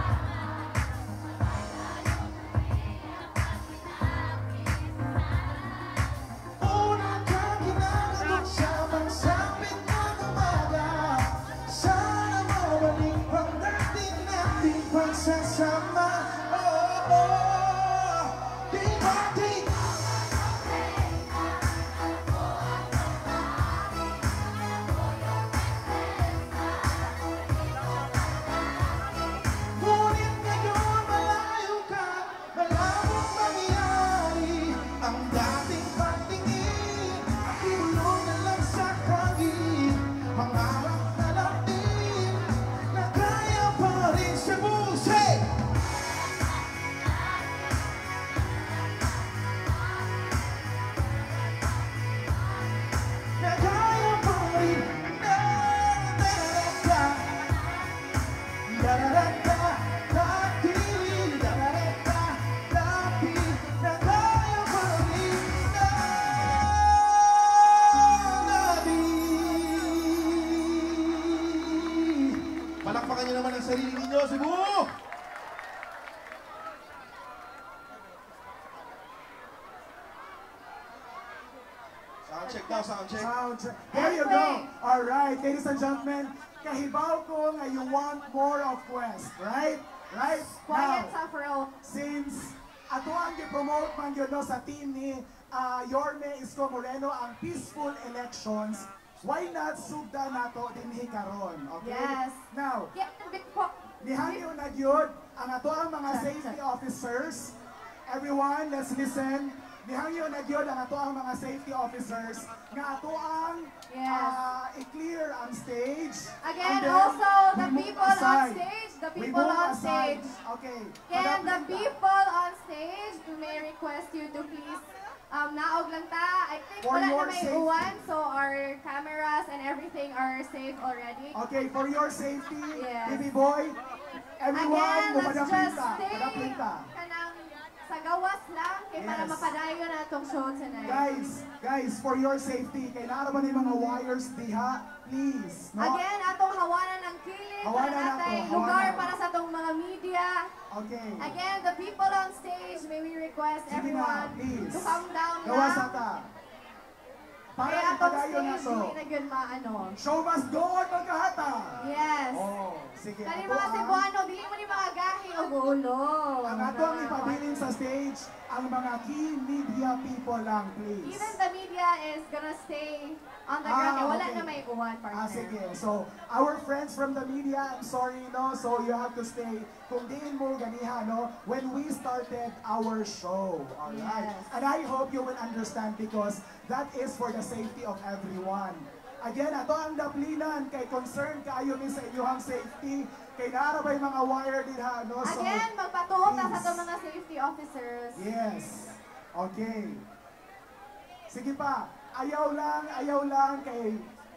Palakpakan nyo naman ang sarili ninyo, Cebu! Sound check daw, sound check.
Sound check. There you go. All right, ladies and gentlemen, kahibaw ko nga you want more of Quest, right? Right?
Quiet
Now,
Safro.
since ato ang gi-promote man yun no, sa team ni uh, Yorme Isko Moreno ang peaceful elections, why not sugda nato dinhi karon, okay?
Yes.
Now,
Yeah, bit po.
nihangyo na gyud ang ato ang mga safety officers. Everyone, let's listen. Nihangyo na gyud ang ato ang mga safety officers nga ato ang
Yes.
uh, i-clear ang stage.
Again,
And then,
also, the
we move
people on
aside.
stage, the
We
people
move
on
aside.
stage.
Okay.
Can
Madam
the
Linda.
people on stage, we may request you to please um, naog lang ta. I think
For
wala na
your
may
safety.
uwan, so our cameras and everything are safe already.
Okay, for your safety,
Yes.
baby boy, everyone,
Again, let's just
lumadapinta,
stay
madapinta.
kanang sa gawas lang, kay para
Yes.
mapadayon na itong show tonight.
Guys, guys, for your safety, kay naaraman yung mga wires diha, please. No?
Again, atong hawanan ng kilid,
Hawanan
para
nato,
natay
hawanan.
lugar para sa itong mga media.
Okay.
Again, the people on stage, may we request
Sige na,
everyone
please.
to calm down
Gawas
lang.
ata. Para
Kaya atong
ipadayon na
stage,
so.
hindi na yun maano.
Show must go on, magkahata.
Yes.
Oh, sige.
Kani
ato
mga
ang-
Cebuano, dili mo ni mga gahi o gulo.
Ang ato ang ipabilin sa stage, ang mga key media people lang, please.
Even the media is gonna stay on the
Ah,
ground. Kaya wala
okay.
na may uwan, partner.
Ah, sige. So, our friends from the media, I'm sorry, no? So, you have to stay. Kung diin mo ganiha, no? When we started our show, alright?
Yes.
And I hope you will understand because that is for the safety of everyone. Again, ato ang daplinan kay concern kaayo min sa inyong safety. Kay naara ba'y mga wire din ha, no? So,
Again, magpatuok na sa
please.
itong mga safety officers.
Yes. Okay. Sige pa. Ayaw lang, ayaw lang kay...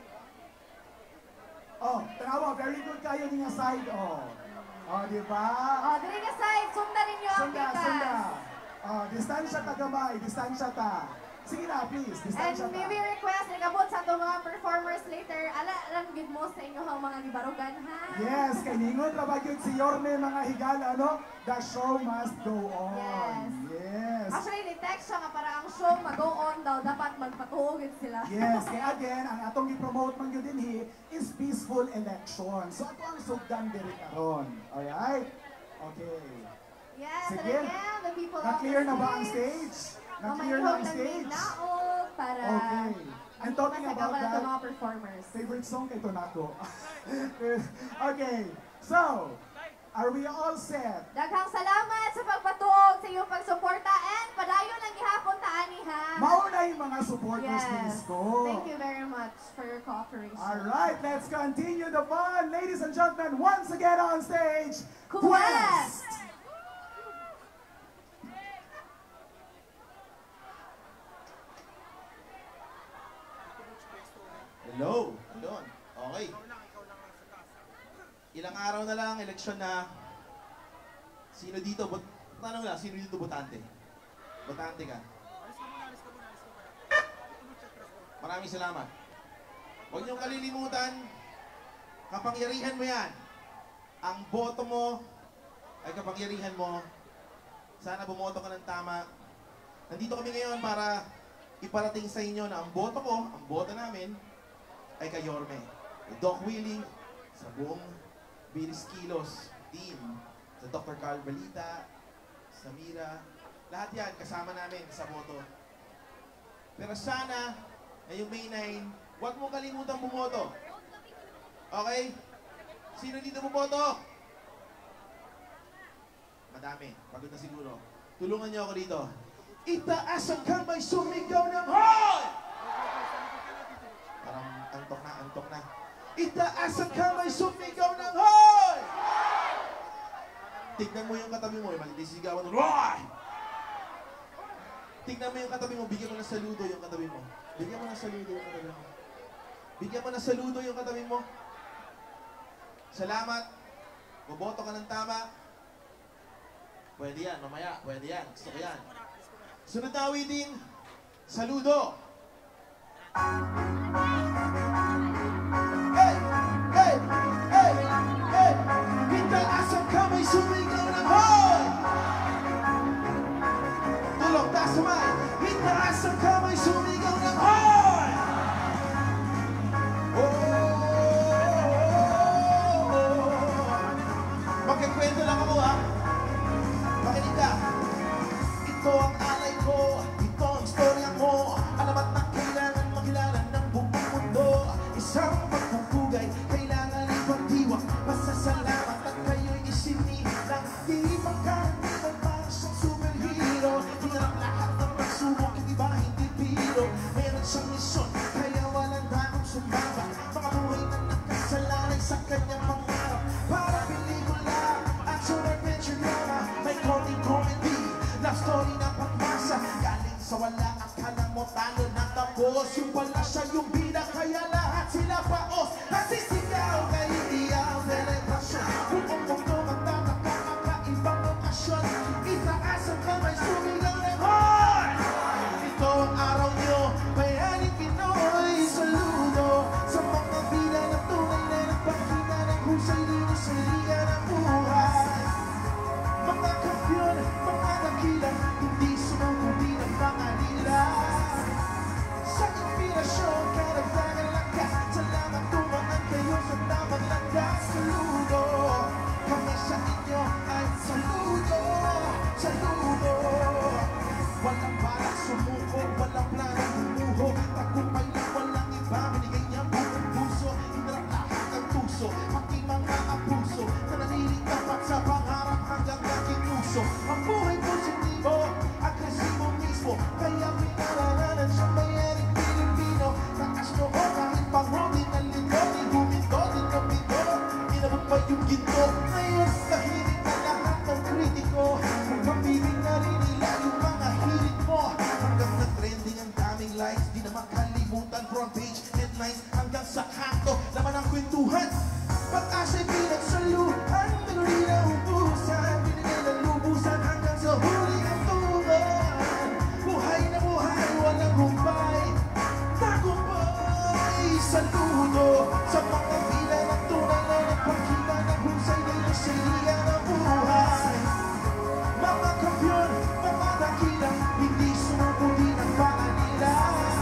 Oh, tanawa, very good kayo ni nga side, oh. Oh, di ba?
Oh, dili ka side, sundan ninyo ang
Sunda,
pikas.
sunda. Oh, distansya ta gamay, distansya ta. Sige na, please,
And
distansya ta.
maybe request, nagabot sa itong mga performers later, ala, alam gid mo sa inyo ang mga libarugan, ha?
Yes, kay ningon ra ba gyud si Yorme mga higala, no? The show must go on.
Yes.
Yes.
Actually, ni-text siya nga para ang show mag-go on daw, dapat magpatuogid sila.
Yes, kaya again, ang atong i-promote man yun din hi is peaceful election. So ato ang sugdan diri karon. Alright? Okay.
Yes,
Sige.
and again, the people
Na-clear
on
na
the
ba ang
stage?
stage? Na-clear na ang stage?
Naog para
Okay. I'm talking
masagawa
about
na itong
that.
mga performers.
Favorite song kay Tonako. Okay. So, are we all set?
Daghang salamat sa pagpatuog sa iyong pagsuporta and padayon ang gihapon ta ani ha.
Mauna yung mga supporters ni
Yes.
Isko.
Thank you very much for your cooperation.
All right, let's continue the fun. Ladies and gentlemen, once again on stage,
Quest!
Hello. Hello. Okay. Ilang araw na lang, eleksyon na. Sino dito? Bot Tanong lang, sino dito botante? Botante ka? Maraming salamat. Huwag niyong kalilimutan, kapangyarihan mo yan. Ang boto mo ay kapangyarihan mo. Sana bumoto ka ng tama. Nandito kami ngayon para iparating sa inyo na ang boto ko, ang boto namin, ay kay Yorme. Kay Doc Willie, sa buong Bilis Kilos team, sa Doctor Carl Balita, sa Mira, lahat yan kasama namin sa boto. Pero sana, ngayong May nine, huwag mong kalimutan bumoto. Okay? Sino dito bumoto? Madami. Pagod na siguro. Tulungan niyo ako dito. Itaas ang kamay, sumigaw ng hoy! Parang antok na, antok na. Itaas ang kamay, sumigaw ng hoy! Tignan mo yung katabi mo, yung magdisigawan ng hoy! Tignan mo yung katabi mo, bigyan mo ng saludo yung katabi mo. Bigyan mo ng saludo yung katabi mo. Bigyan mo ng saludo yung katabi mo. Salamat. Boboto ka ng tama. Pwede yan, mamaya. Pwede yan. Gusto ko yan. Sunod na awitin, saludo. Hey! Hey! Hey! Hey! Diyos yung pala siya yung bida, kaya lahat sila paos. At sisigaw kay iyaw, selebrasyon. Buong mundo magtataka, kakaibang okasyon. Itaas ang kamay, sumigaw na hoy! Ito ang araw nyo, bayaning Pinoy. Saludo sa mga bida na tunay na nagpakita ng husay dito sa liga ng buhay. Mga kampiyon, mga dakila, hindi sumukubi ng mga nila. Sa inspirasyon, karagdagan lakas. Salamat tumaan kayo sa tamang landas. Saludo kami sa inyo ay saludo, saludo. Walang balak sumuko, walang planong bumuho. Tagumpay lang, walang iba, binigay niya buong puso. Hinarap lahat ng tuso, pati mga apuso na nanilitapat sa pangarap hanggang aking puso. Ang buhay positibo, agresibo mismo, kaya pinararanan siyang mayaring Pilipino. Takas noo kahit pangunin ang lito, di huminto, di kapito. Inabot pa yung ginto, ngayon tahimik na lahat ng kritiko. Kung mapibig na rin nila yung mga hirit mo. Hanggang nag-trending ang daming likes, di na makalimutan front page headlines. Hanggang sa kanto, laman ang kwentuhan. Pag-asa'y pinagsaluhan, tuloy na ubusan. Binigay ng lubusan hanggang sa huli ang tuman. Buhay na buhay, walang humpay. Tagumpay, saludo sa mga pila ng tunay na nagpakita ng husay dito sa liga ng buhay. Mga kampiyon, mga dakila, hindi sumukubi ng mga nila.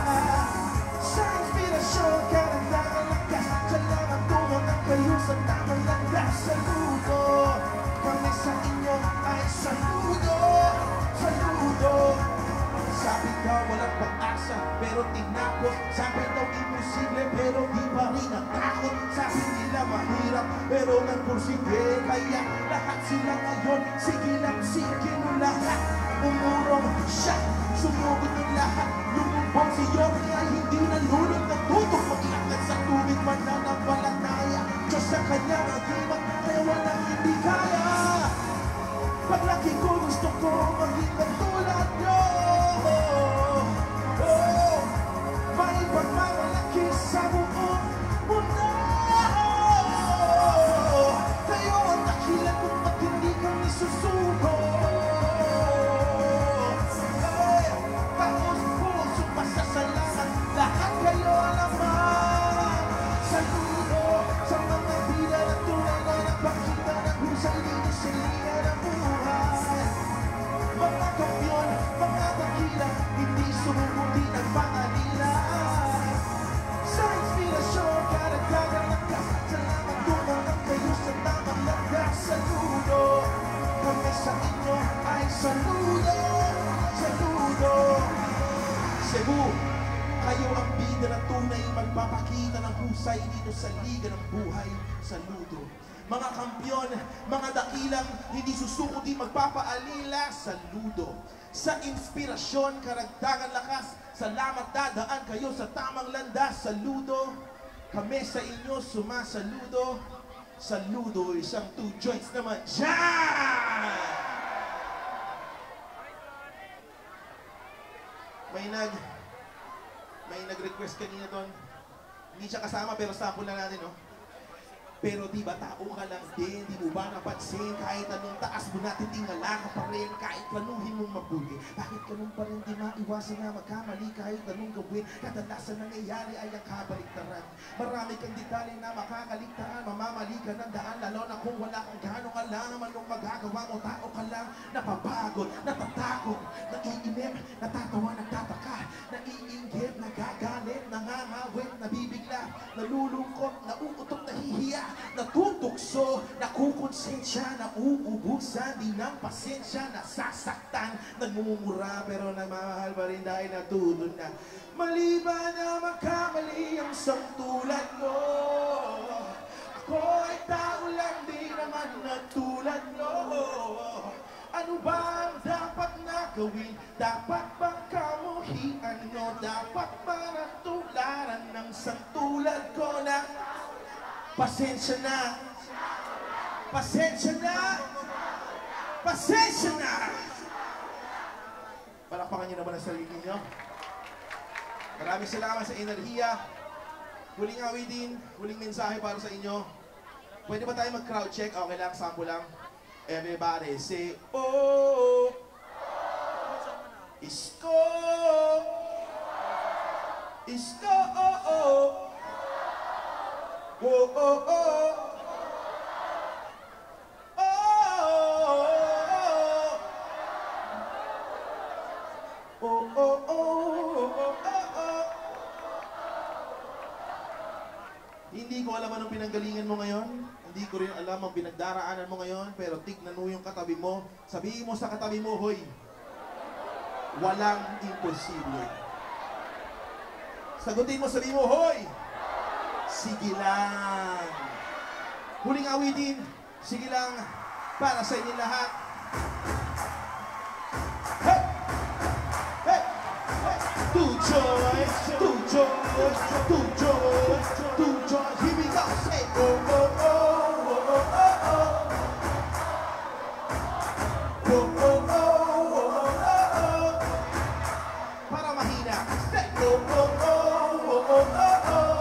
Sa inspirasyon, karagdagan lakas. Salamat tumangan kayo sa tamang landas. Saludo kami sa inyo ay saludo, saludo. Sabi daw walang pag-asa, pero tinapos. Sabi daw imposible, pero di pa rin natakot. Sabi nila mahirap, pero nagpursige. Kaya lahat sila ngayon, sige lang, sige mo lahat. Umurong siya, sumugod ng lahat. Lumumpong si Yorme ay hindi nalulog. Natutok maglakad sa tubig, mananampalataya. Diyos sa kanya mag-iwan, kaya walang hindi kaya. Paglaki ko, gusto ko maging katulad nyo. Oh, may pagmamalaki sa buong mundo. Kayo ang dakilan kung ba't hindi kami susuko. Ay, taos puso pasasalamat, lahat kayo naman. Saludo sa mga bida na tunay na nagpakita ng husay dito sa liga ng buhay. Mga kampiyon, mga dakila, hindi sumukuti ng mga nila. Sa inspirasyon, karagdagan lakas. Salamat tumangan kayo sa tamang landas. Saludo kami sa inyo ay saludo, saludo. Cebu, kayo ang bida na tunay magpapakita ng husay dito sa liga ng buhay. Saludo. Mga kampiyon, mga dakilang, hindi susuko di magpapaalila. Saludo. Sa inspirasyon, karagdagan lakas. Salamat dadaan kayo sa tamang landas. Saludo. Kami sa inyo sumasaludo. Saludo, isang two joints naman. Diyan! May nag... May nag-request kanina doon. Hindi siya kasama pero sample na natin, no? Pero di ba tao ka lang din, di mo ba napansin? Kahit anong taas mo natin, tingala ka pa rin. Kahit planuhin mong mabuti, bakit ganun pa rin di maiwasan na magkamali? Kahit anong gawin, kadalasan nangyayari ay ang kabaliktaran. Marami kang detalye na makakaligtaan, mamamali ka ng daan. Lalo na kung wala kang gano'ng alam, anong magagawa mo, tao ka lang. Napapagod, natatakot, naiinip, natatawa, nagtataka, naiinggit, nagagalit, nangangawit, nabibigla, nalulungkot, nauutok, nahihiya, natutukso, nakukonsensya, nauubusan, di ng pasensya, nasasaktan, nagmumura pero nagmamahal pa rin dahil natuto na. Maliban na magkamali ang sangtulad ko, ako ay tao lang, di naman natulad mo. Ano ba ang dapat na gawin? Dapat bang kamuhian nyo? Dapat ba natularan ng sangtulad ko na pasensya na? Pasensya na? Pasensya na! Palakpakan nyo naman ang sarili nyo. Maraming salamat sa enerhiya. Huling awitin, huling mensahe para sa inyo. Pwede ba tayo mag-crowd check? Okay lang, sample lang. Everybody say, oh, isko, isko, oh, oh, oh, oh, oh. Oh, oh, oh, oh, oh, oh. Hindi ko alam anong pinanggalingan mo ngayon. Hindi ko rin alam ang pinagdaraanan mo ngayon. Pero tignan mo yung katabi mo. Sabihin mo sa katabi mo, hoy, walang imposible. Sagutin mo, sabihin mo, hoy, sige lang. Huling awitin, sige lang para sa inyo lahat. Hey! Two joys, two joys, two joys, two joys. Here we go. Say, oh, oh, oh, oh, oh, oh, oh. Oh, oh, oh, oh, oh, oh. Para mahina. Say, oh, oh, oh, oh, oh, oh, oh.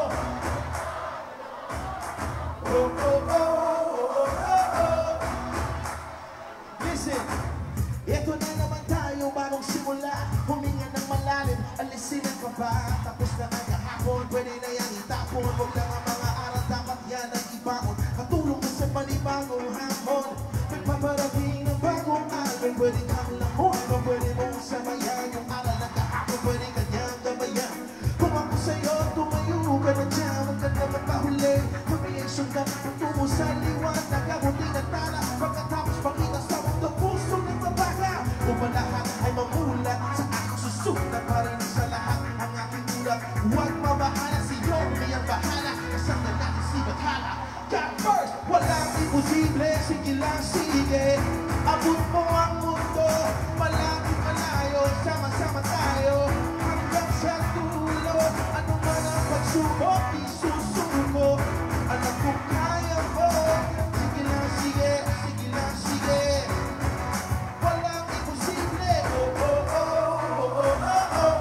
Oh, oh, oh, oh, oh, oh. Listen, ito na naman tayo bagong simula. Huminga ng malalim, alisin ang kaba. Tapos na ang kahapon, pwede na yan itapon. Huwag lang ang mga aral, dapat yan ang ibaon. Katulong mo sa panibagong hamon. Magpaparating ng bagong album. Pwede kang lamon, o pwede mong samayan. Yung aral ng kahapon, pwede kanyang gabayan. Kung ako sa'yo, tumayo ka na dyan. Huwag ka naman mahuli. Variation ka na tutungo sa liwanag. Kabuti na tala, pagkatapos pakita sa mundo. Puso ng mabaga. Kung ba lahat ay mamulat sa aking susunod pa rin sa lahat ang aking ulat. Huwag mabahala si Yomi ang bahala. Kasama natin si Bathala. God first, walang imposible. Sige lang, sige. Abot mo ang mundo. Malapit malayo, sama-sama tayo. Hanggang sa dulo. Ano man ang pagsubok, isusuko. Alam kong kaya mo. Sige lang, sige. Sige lang, sige. Walang imposible. Oh, oh, oh, oh, oh, oh, oh.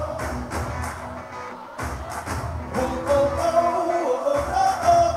Oh, oh, oh, oh, oh, oh, oh.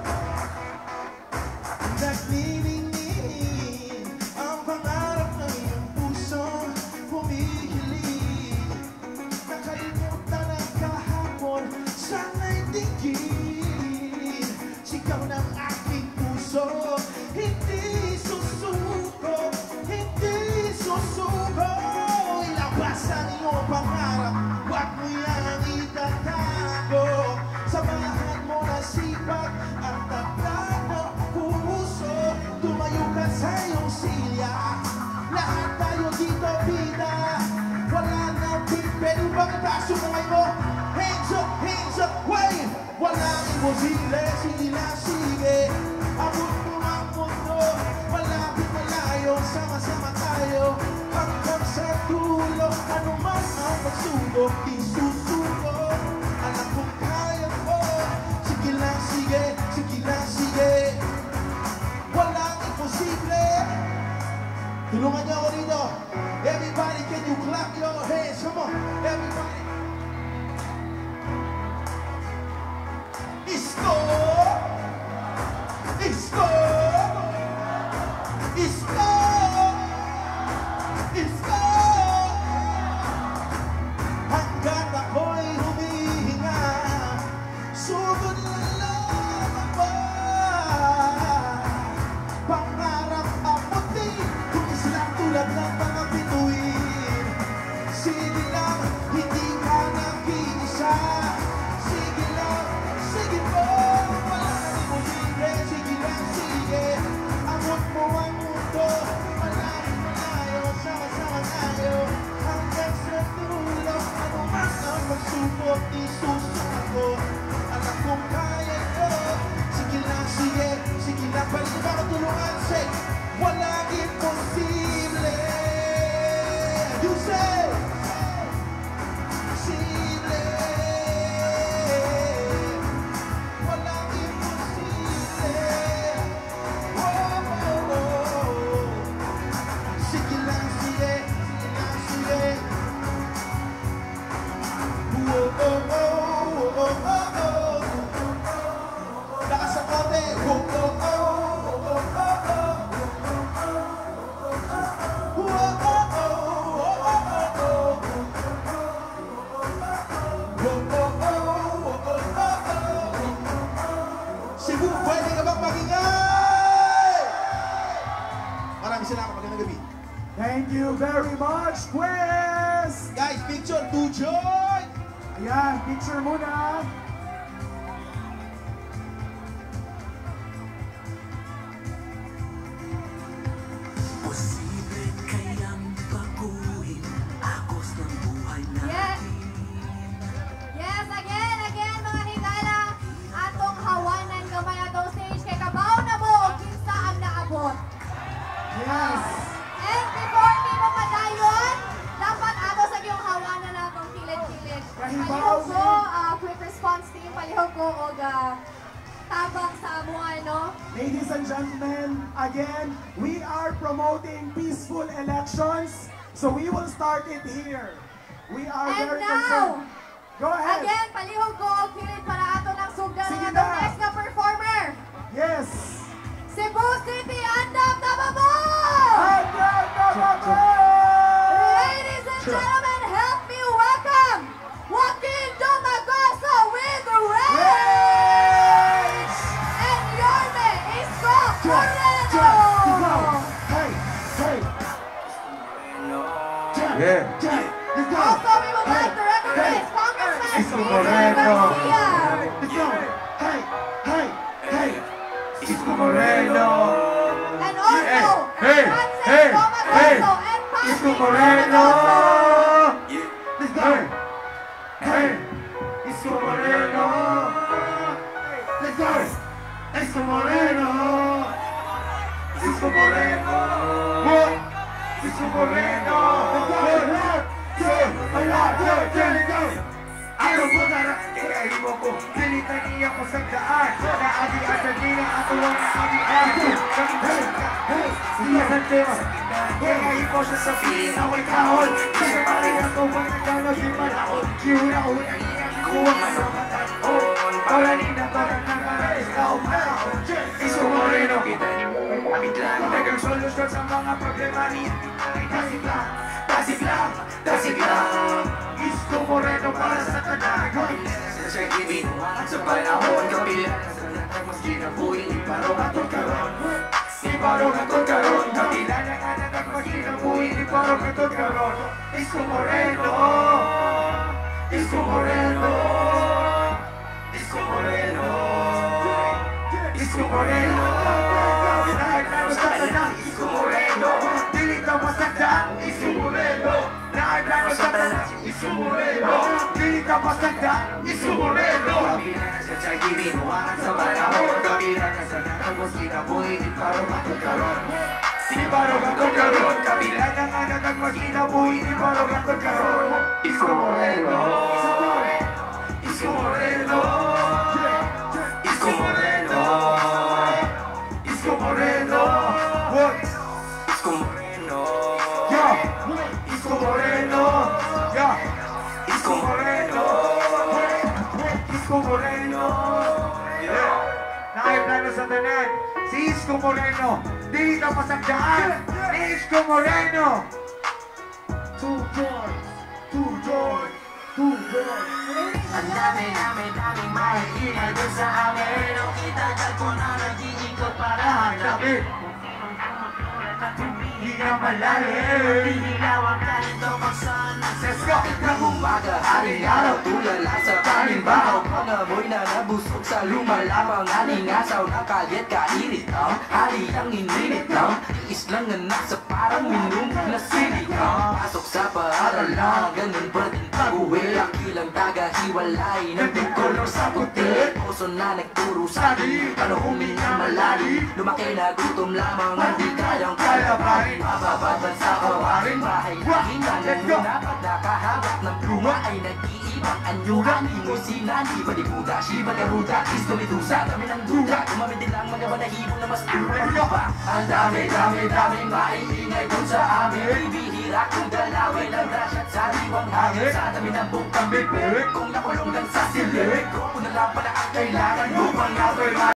Nagniningning ang pangarap ng iyong puso. Humihiling. Nakalimutan ang kahapon. Sana'y tingin. Sigaw ng aking puso. Hindi susuko. Hindi susuko. Ilabas ang iyong pangarap. Huwag mo yang itatago. Samahan mo na sipag at tatag mo puso. Tumayo ka sa iyong silya. Lahat tayo dito bida. Wala nang pwede bang itaas yung kamay mo? Hands up, hands up, wave. Walang imposible, sige lang, sige. Abot mo ang mundo. Malapit malayo, sama-sama tayo. Hanggang sa dulo, ano man ang pagsubok, isusuko. Alam kong kaya mo. Sige lang, sige, sige lang, sige. Walang imposible. Tulungan niyo ako dito. Everybody, can you clap your hands? Come on, everybody. Isko! Isko! Isko! Isko! Hanggat ako'y humihinga, sugod na lamang ba? Pangarap ang puti, kung islang tulad ng mga bituin. Sige lang, hindi ka nag-iisa. Sige lang, sige po, wala nang imposible. Sige lang, sige, abot mo ang mundo. Malayo, malayo, sama-sama tayo. Hanggang sa dulo, ano man ang pagsubok, isusuko. Alam kong kaya ko. Sige lang, sige, sige lang, balik ba ako tulungan? Say, walang imposible. You say, imposible. Walang imposible. Oh, oh, oh. Sige lang, sige, sige lang, sige. Oh, oh, oh.
Thank you very much, Quest!
Guys, picture, Tujoy!
Ayan, picture muna.
Posible kayang baguhin agos ng buhay
Yes. Yes, again, again, mga higala. Atong hawanan gamay atong stage kay kabaw na mo o kinsa ang naabot.
Yes!
And before di mo padayon, dapat ato sa iyong hawanan na atong kilid-kilid. Palihog ko, ah, quick response team, palihog ko o tabang sa amuan, no?
Ladies and gentlemen, again, we are promoting peaceful elections, so we will start it here. We are
And
very
now,
concerned. Go ahead.
Again, palihog ko o kilid para ato ng sugdan
Sige
ng atong
na.
next na performer.
Yes.
Cebu City, andam na babo!
Andam na babo!
Ladies and gentlemen, help me welcome Joaquin Domagoso with the Rage! And Yorme Isko Moreno!
Hey, hey.
Yeah.
Also, we would like to recognize Congressman
Isko
Cesar
Moreno.
Garcia!
Let's go. Hey, hey, hey.
Isko Moreno.
And also,
Hey,
Francis
hey,
Domagoso
hey.
and Patrick
Isko Moreno.
Domagoso!
Let's go. Hey, Isko Moreno. Let's go. Isko Moreno. Isko Moreno. What? Isko Moreno. Let's go. Let's go. Ayaw mo na lang, ikain mo ko. Pilitan niya ko sa daan. Naadian sa dina ako ang naadian. Siya sa tema. Ikain ko siya sa piling ako'y kahon. Kasi pari ako pag nagkano si Malakot. Kiyura ko na iyan ko ang ano mataon. Para nina parang nakarais ka o malakot. Isko Moreno. Kita ni mo may pamit lang. Nagang solusyon sa mga problema niya. Tasik lang, tasik lang, tasik lang. Isko Moreno para sa kanagon. Sa gibin, sa panahon kapila. Sa natag mas kinabuhi, di parong atong karon. Di parong atong karon. Kapila na nga natag mas kinabuhi, di parong atong karon. Isko Moreno. Isko Moreno. Isko Moreno. Isko Moreno. Naiplano sa tanang Isko Moreno. Dili ka masakta, Isko Moreno. Naiplano sa tanang Isko Moreno. Dili ka masakta, Isko Moreno. Kabila na sa tiyagibin, huwakan sa panahon. Kabila na sa natagos, kinabuhi, di parang matagkaroon. Di parang matagkaroon. Kabila na nga natagos, kinabuhi, di parang matagkaroon. Isko Moreno. Isko Moreno. Isko Moreno. Isko Moreno. What? Isko Moreno. Yeah. Isko Moreno. Yeah. Isko Moreno. Isko Moreno. Yeah. Nakaplano sa tanan. Si Isko Moreno. Dili ka pasagdaan. Ni Isko Moreno.
Two joys, two joys, two joys.
Ang dami, dami, daming mahiingay doon sa amin. O kitagal ko na nag-iikot para hanapin. Hindi na malalim. Dinilaw ang ganito magsana. Let's go! Ng umaga, hari-araw, tulala sa panimbaw. Mga amoy na nabusog sa lumalapang alingasaw. Nakalyat kainit ang hari ang ininit ng islang na nasa parang minum na sinig. Pasok sa paaralan, ganun pa din pag-uwi. Ang ilang taga-hiwalay ng kolor sa puti. Puso na nagturo sa di, paano huminga malalim. Lumaki na gutom lamang, hindi kayang kalabanin. Mababad sa kawarin, bahay laging nanununa. Pag nakahawak ng pluma ay nag-iibang anyuhan. Imusinan, iba di buda, shiba na ruda. Isto medusa, kami ng duda. Kumamit din lang mga balahibo na mas tuwa pa. Ang dami, dami, daming maiingay dun sa amin. Bibihira kung dalawin ang rasyat sa diwang hangin. Sa dami ng bukang bibig, kung nakulong lang sa silid. Kung na lang pala ang kailangan upang ako'y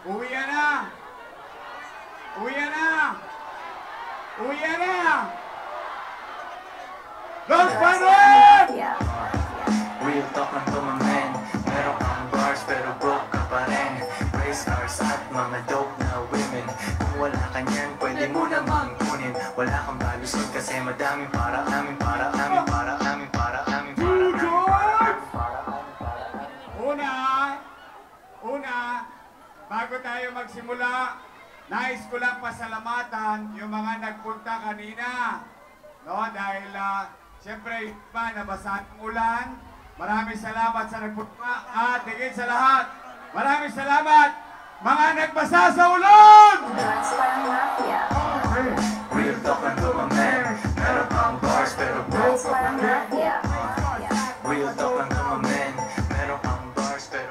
Uwi na! Uwi na! Uwi na! Los Panos!
Real talk lang to my man. Meron kang bars pero broke ka pa rin. Race cars at mga dope na women. Kung wala ka niyan, pwede mo namang kunin. Wala kang balusot kasi madami para amin, para amin, para amin, para amin, para amin, para amin.
Una, una, bago tayo magsimula, nais ko lang pasalamatan yung mga nagpunta kanina. No, dahil uh, siyempre iba nabasa ng ulan. Maraming salamat sa nagpunta at higit sa lahat, maraming salamat mga nagbasa sa ulan!
Real talk lang to my man. Meron kang bars pero broke ka pa rin. Real talk lang to my man. Meron kang bars pero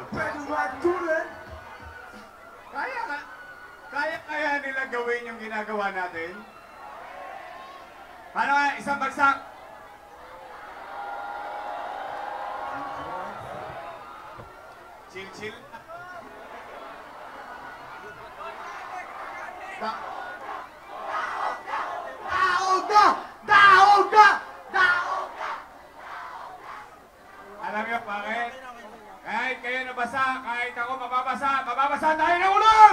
Kaya ka, kaya kaya nila gawin yung ginagawa natin? Paano nga, isang bagsak? Chill, chill. Da Daog ka! Daog ka! Daog ka! Alam niyo bakit? Kahit kayo nabasa, kahit ako mababasa, mababasa tayo ng ulan!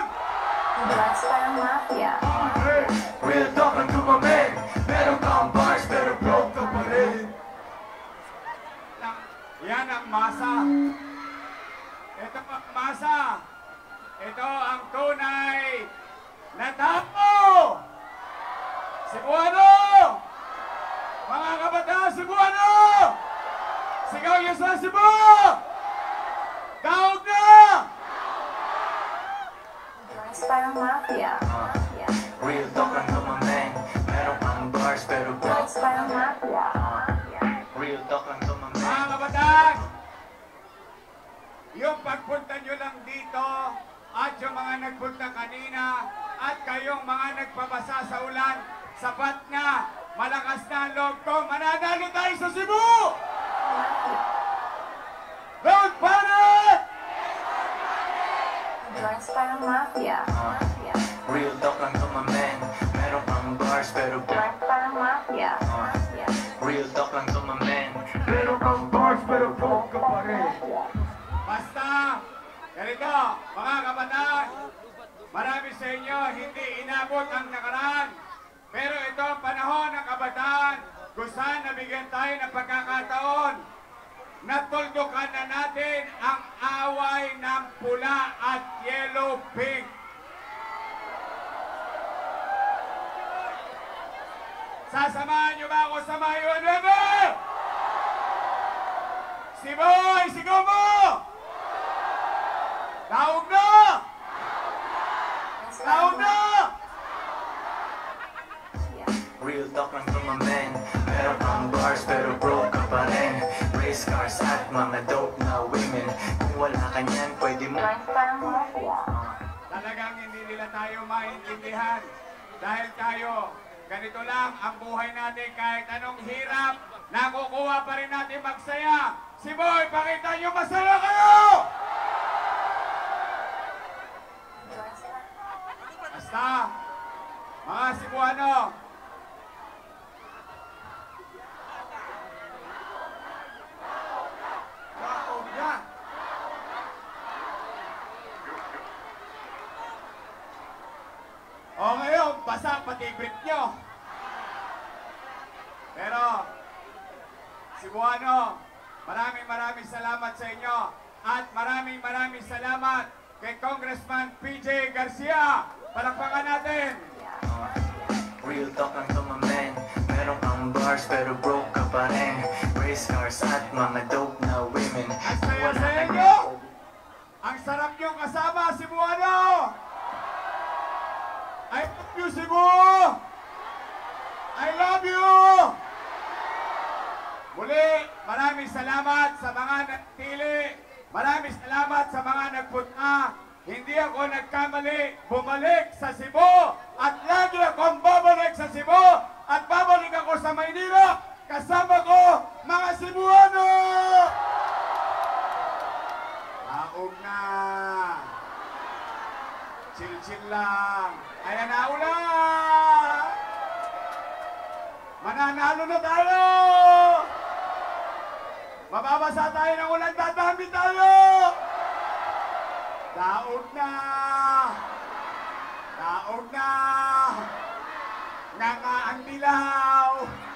Real talk lang to my man. Meron kang bars pero broke ka pa rin.
Yan ang masa. Ito ang masa. Ito ang tunay na tao. Cebuano! Mga kabataan Cebuano! Sigaw niyo sa Cebu! Daog na!
Real talk lang to my man. Meron kang bars pero broke ka pa rin. Real talk lang to my man.
Mga kabataan! Yung pagpunta nyo lang dito at yung mga nagpunta kanina at kayong mga nagpabasa sa ulan, sapat na, malakas na ang loob ko, mananalo tayo sa Cebu! Road Parade!
Real talk lang to my man. Meron kang bars pero broke ka pa rin. Real talk lang to my man. Meron kang bars pero broke ka pa rin.
Basta, ganito, mga kabataan, marami sa inyo hindi inabot ang nakaraan. Pero ito ang panahon ng kabataan kung saan nabigyan tayo ng pagkakataon. Natuldukan na natin ang away ng pula at yellow pink. Sasamahan niyo ba ako sa Mayo nueve? Siboy, sigaw mo! Daog na! Daog na!
Real talk lang to my man. Meron kang bars pero broke ka pa rin. Race cars at mga dope na women. Kung wala ka niyan, pwede mo.
Talagang hindi nila tayo maintindihan. Dahil tayo, ganito lang ang buhay natin kahit anong hirap, nakukuha pa rin natin magsaya. Si Boy, pakita nyo masaya kayo! Basta, mga Cebuano, daog na! O ngayon, basa pati brief nyo. Pero, Cebuano, maraming maraming salamat sa inyo. At maraming maraming salamat kay Congressman P J Garcia. Palakpakan natin.
Real talk lang to my man. Meron kang bars pero broke ka pa rin. Race cars at mga dope na women.
Ang saya sa inyo! Ang sarap nyo kasama, Cebuano! I love you, Cebu! I love you! Muli, maraming salamat sa mga nagtili. Maraming salamat sa mga nagpunta. Hindi ako nagkamali, bumalik sa Cebu. At lagi akong babalik sa Cebu. At babalik ako sa Maynila. Kasama ko, mga Cebuano! Daog na!
Chill-chill lang. Ayan na una! Mananalo na tayo! Mababasa tayo ng ulan, dadami tayo! Daog na! Daog na! Nga ang dilaw!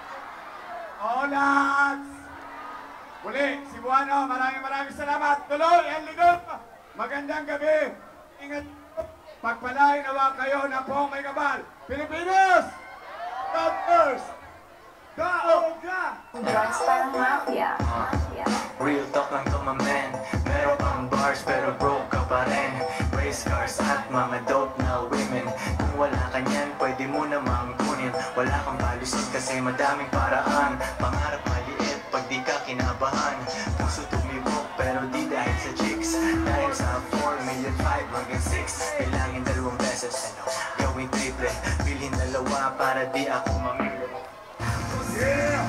Olas! Muli, Cebuano, maraming maraming salamat. Tuloy, ang ligod! Magandang gabi! Ingat, pagpalain nawa kayo na po may kabal. Pilipinos! God first! Daog ka!
Drugs parang mafia.
Real talk lang to my man. Meron pang bars pero broke ka pa rin. Race cars at mga dope na women. Kung wala ka niyan, pwede mo namang kunin. Wala kang palusin kasi madaming paraan. Pangarap maliit pag di ka kinabahan. Puso tumibok pero di dahil sa chicks. Dahil sa four million five hanggang six. Bilangin dalawang beses. Gawin triple. Bilhin dalawa para di ako mamili.
Yeah!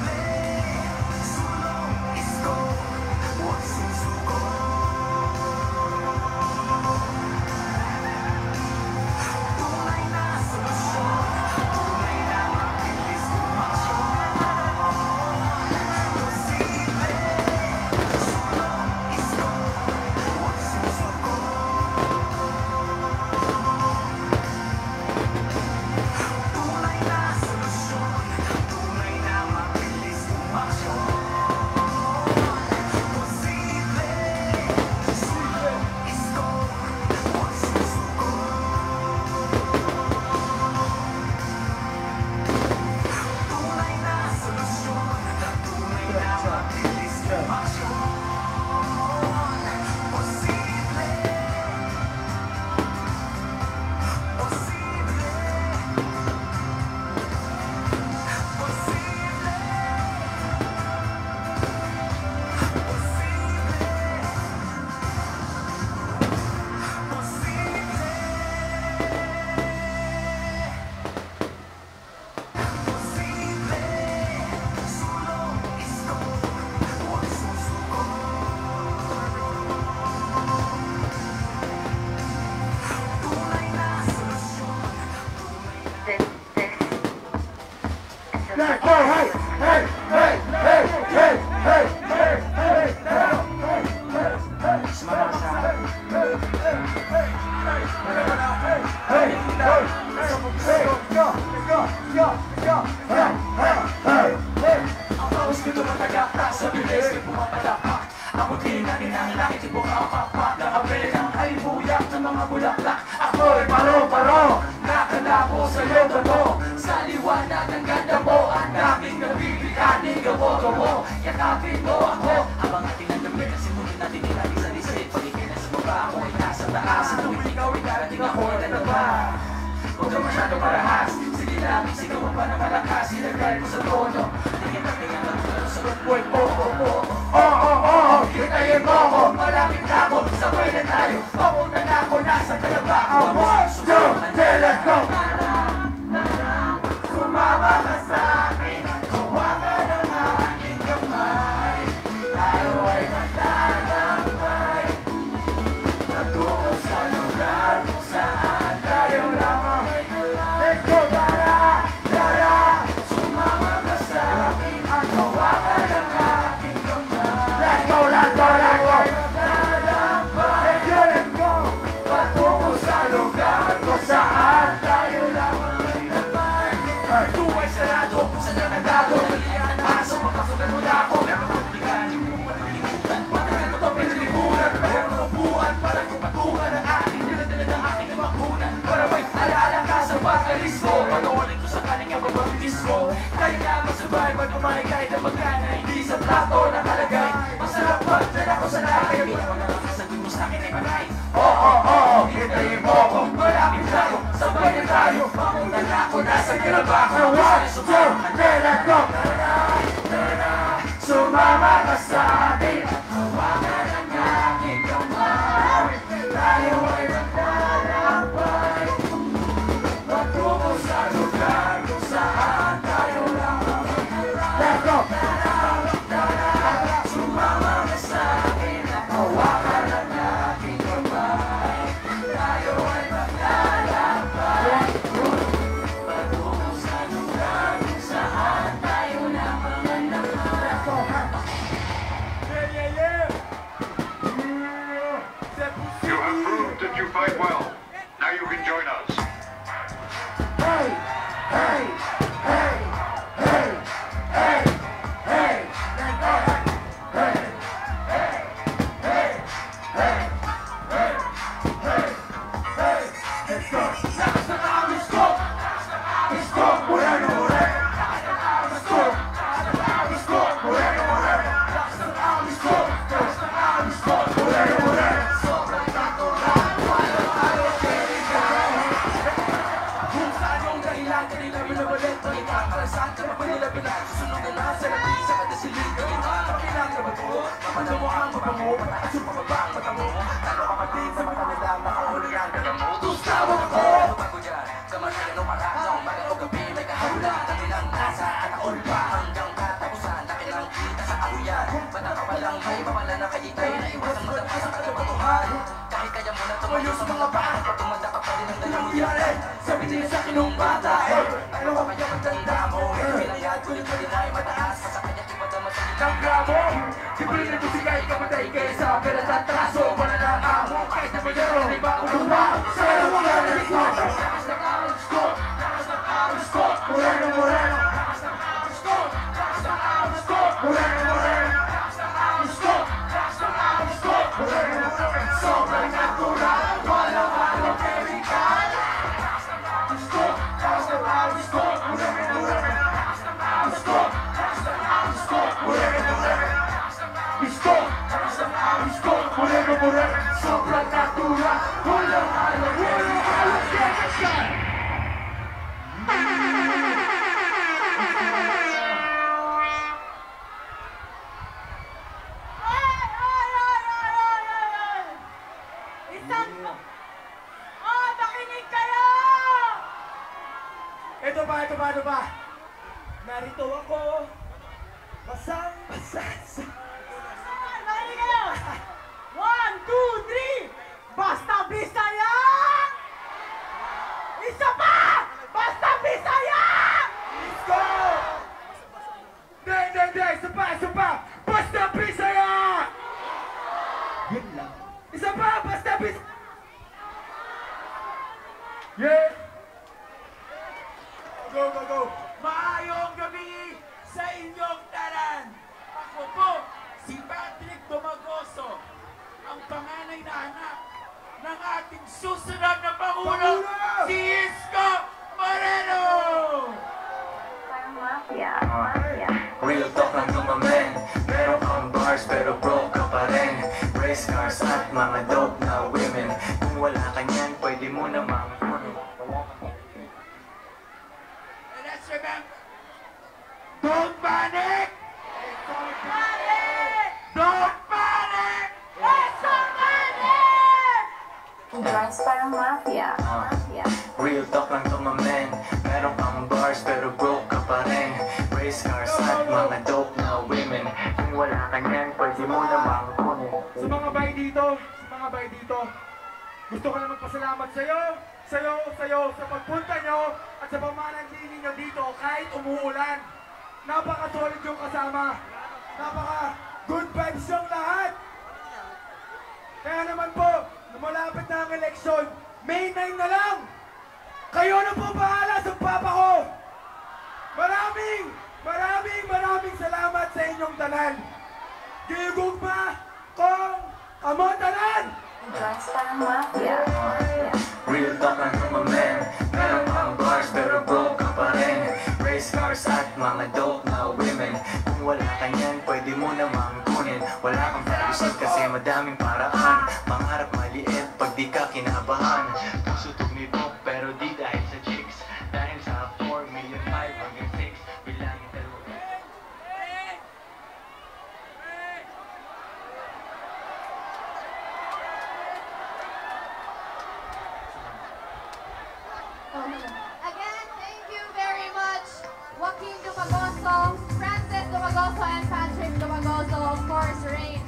Ako'y paro-paro, nakalabo sa'yo bato. Sa liwanag ng ganda mo, ang daming nabibigani, gabo-gabo. Yakapin mo ako, habang ating nandamit, kasi muli natin ilagi sa lisay. Pagiging sa baba, ako'y nasa taas. Sa tuwing ikaw ay darating ako'y lalaba. Huwag ka masyado marahas, sige lang, sigaw pa na malakas. Ilagay mo sa tono, tingin na tingin na tulad sa boy, po, po, po. Oh, oh, oh, hitayin mo ako, malapit na ako, sabay na tayo. Papunta na ako, nasa Calabao. One, two, three, let's go! Sumama ka sa akin, hawakan ang aking kamay. Tayo ay magtatamay, natungo sa lugar kung saan tayo lamang. Let's go, Dara! Dara! Sumama ka sa akin, hawakan ang aking kamay. Let's go, let's go, let's go! Let's go, let's go! Patungo sa lugar kung saan tayo lamang. Tuway sarado, sa nakagado, nalihan ang aso, makasugan mo na ako. Meron kong liganin mo, malilimutan. Matagal mo ito pinalimunan, meron kong buwan, para kong patungan ang aking niladala ng aking makunan. Para may alaala ka sa pag-alis ko, panoorin ko sa kaling ang bababilis ko. Tayo nga magsabay, magpamahay kahit ang magkana, hindi sa plato nakalagay. Masarap ba, dyan ako sa lakay, hindi ako nakakasagot mo sa akin ay panay. Oo, oo, oo, hintayin mo ako, malapit tayo, sabay na tayo. Pamunta na ako, nasa Calabao. One, two, three, let's go! Sumama ka sa akin, hawakan ang aking kamay. Tayo ay maglalakbay, patungo sa lugar kung saan tayo lamang. Let's go! Sumama ka sa akin, hawakan ang aking kamay. Tayo ay maglalakbay.
that you fight well. Now you can join us.
Hey, hey, hey, hey, hey, hey, hey, hey, hey, hey, hey, hey, hey, let's go. Let's go, let's go, let's go, Moreno, Moreno. Let's go, let's go, Moreno, Moreno. Let's go, let's go, let's go, Moreno, Moreno. Sobrang natural, walang ayaw, carry ka. Kung saan yung dahilan, kanila binabalit, balikan, kalasan, ka pa nila bilang, susunod na lang, sa labi, sa kadasilid, gawin ka, pakilang na ba ito? Mamala mo ang mabango, mataas yung pababang mata mo, talo ka magding sa mata nila, makahuli ang daga mo, tustawan ako! Bago dyan, sa masyano marakaw, bakit o gabi, may kaharulan, kanilang nasa, at ako pa hanggang katapusan, nakilang kita sa kahuyan, bata ka palang may mamala na kayitay, na iwasan mo dapat sa katabatuhan, kahit kaya mo na tumayo sa mga paan, pag tumanda ka pa rin ang dalang nangyari, sabi nila sa akin nung bata, eh, ano ka kaya magtanda mo, eh, pinayad, kulit pa din ay mataas, sa kanya kimadama sa ilang gramo, siyempre na musika, ikamatay kayo sa pera at traso, wala na amo, kahit na mayroon, di ba uluma, sa mga galing ko, lakas ng aros ko, lakas ng aros ko, Moreno, Moreno, lakas ng aros ko, lakas ng aros ko, Moreno, Moreno, lakas ng aros ko, lakas ng aros ko, Moreno, Moreno, sobrang natural, walang halong chemical, lakas ng aros ko, lakas ng aros ko, Moreno, Moreno, lakas ng aros ko, lakas ng aros ko, Moreno, Moreno, Isko, lakas ng aros ko, Moreno, Moreno, sobrang natural, walang halong, walang halong chemical.
Isang... Oh, makinig kayo!
Ito ba, ito ba, ito ba? Narito ako, basang-basa sa...
Makinig kayo! One, two, three! Basta Bisaya! Isa pa! Basta Bisaya!
Let's go! Hindi, hindi, hindi! Isa pa, isa pa! Basta Bisaya! Yun lang. Isa pa! Basta Bisaya! Yeah! Go, go, go!
Maayong gabi sa inyong tanan. Ako po, si Patrick Dumagoso, ang panganay na anak ng ating susunod na Pangulo, si Isko Moreno!
Mafia, mafia.
Real talk ng tumamen, meron kang bars pero broke ka pa rin. Race cars at mga dope na women. Kung wala ka niyan, pwede mo namang kunin.
And let's remember, don't panic!
Don't panic!
Don't panic!
It's a panic!
Dance parang mafia, mafia.
Real talk ng tumamen, meron kang bars pero broke ka pa rin. Race cars at mga dope na women. Kung wala ka niyan, pwede mo namang kunin.
Sa mga bay dito, sa mga bay dito, gusto ko na magpasalamat sa'yo, sa'yo, sa'yo, sa pagpunta nyo at sa pamanagili nyo dito kahit umuulan. Napaka-solid yung kasama. Napaka-good vibes yung lahat. Kaya naman po, na malapit na ang eleksyon, May nine na lang. Kayo na po bahala sa papa ko. Maraming, maraming, maraming salamat sa inyong tanan. Gigugma kong kamotanan.
Dance parang mafia, mafia.
Real talk ng tumamen, meron kang bars pero broke ka pa rin. Race cars at mga dope na women. Kung wala ka niyan, pwede mo namang kunin. Wala kang palusin kasi madaming paraan. Pangarap maliit pag di ka kinabahan. Puso tumibok pero di dahil sa chicks. Dahil sa four million five hanggang six. Bilangin dalawa.
Again, thank you very much, Joaquin Dumagoso, Francis Dumagoso, and Patrick Dumagoso, of course, Rain.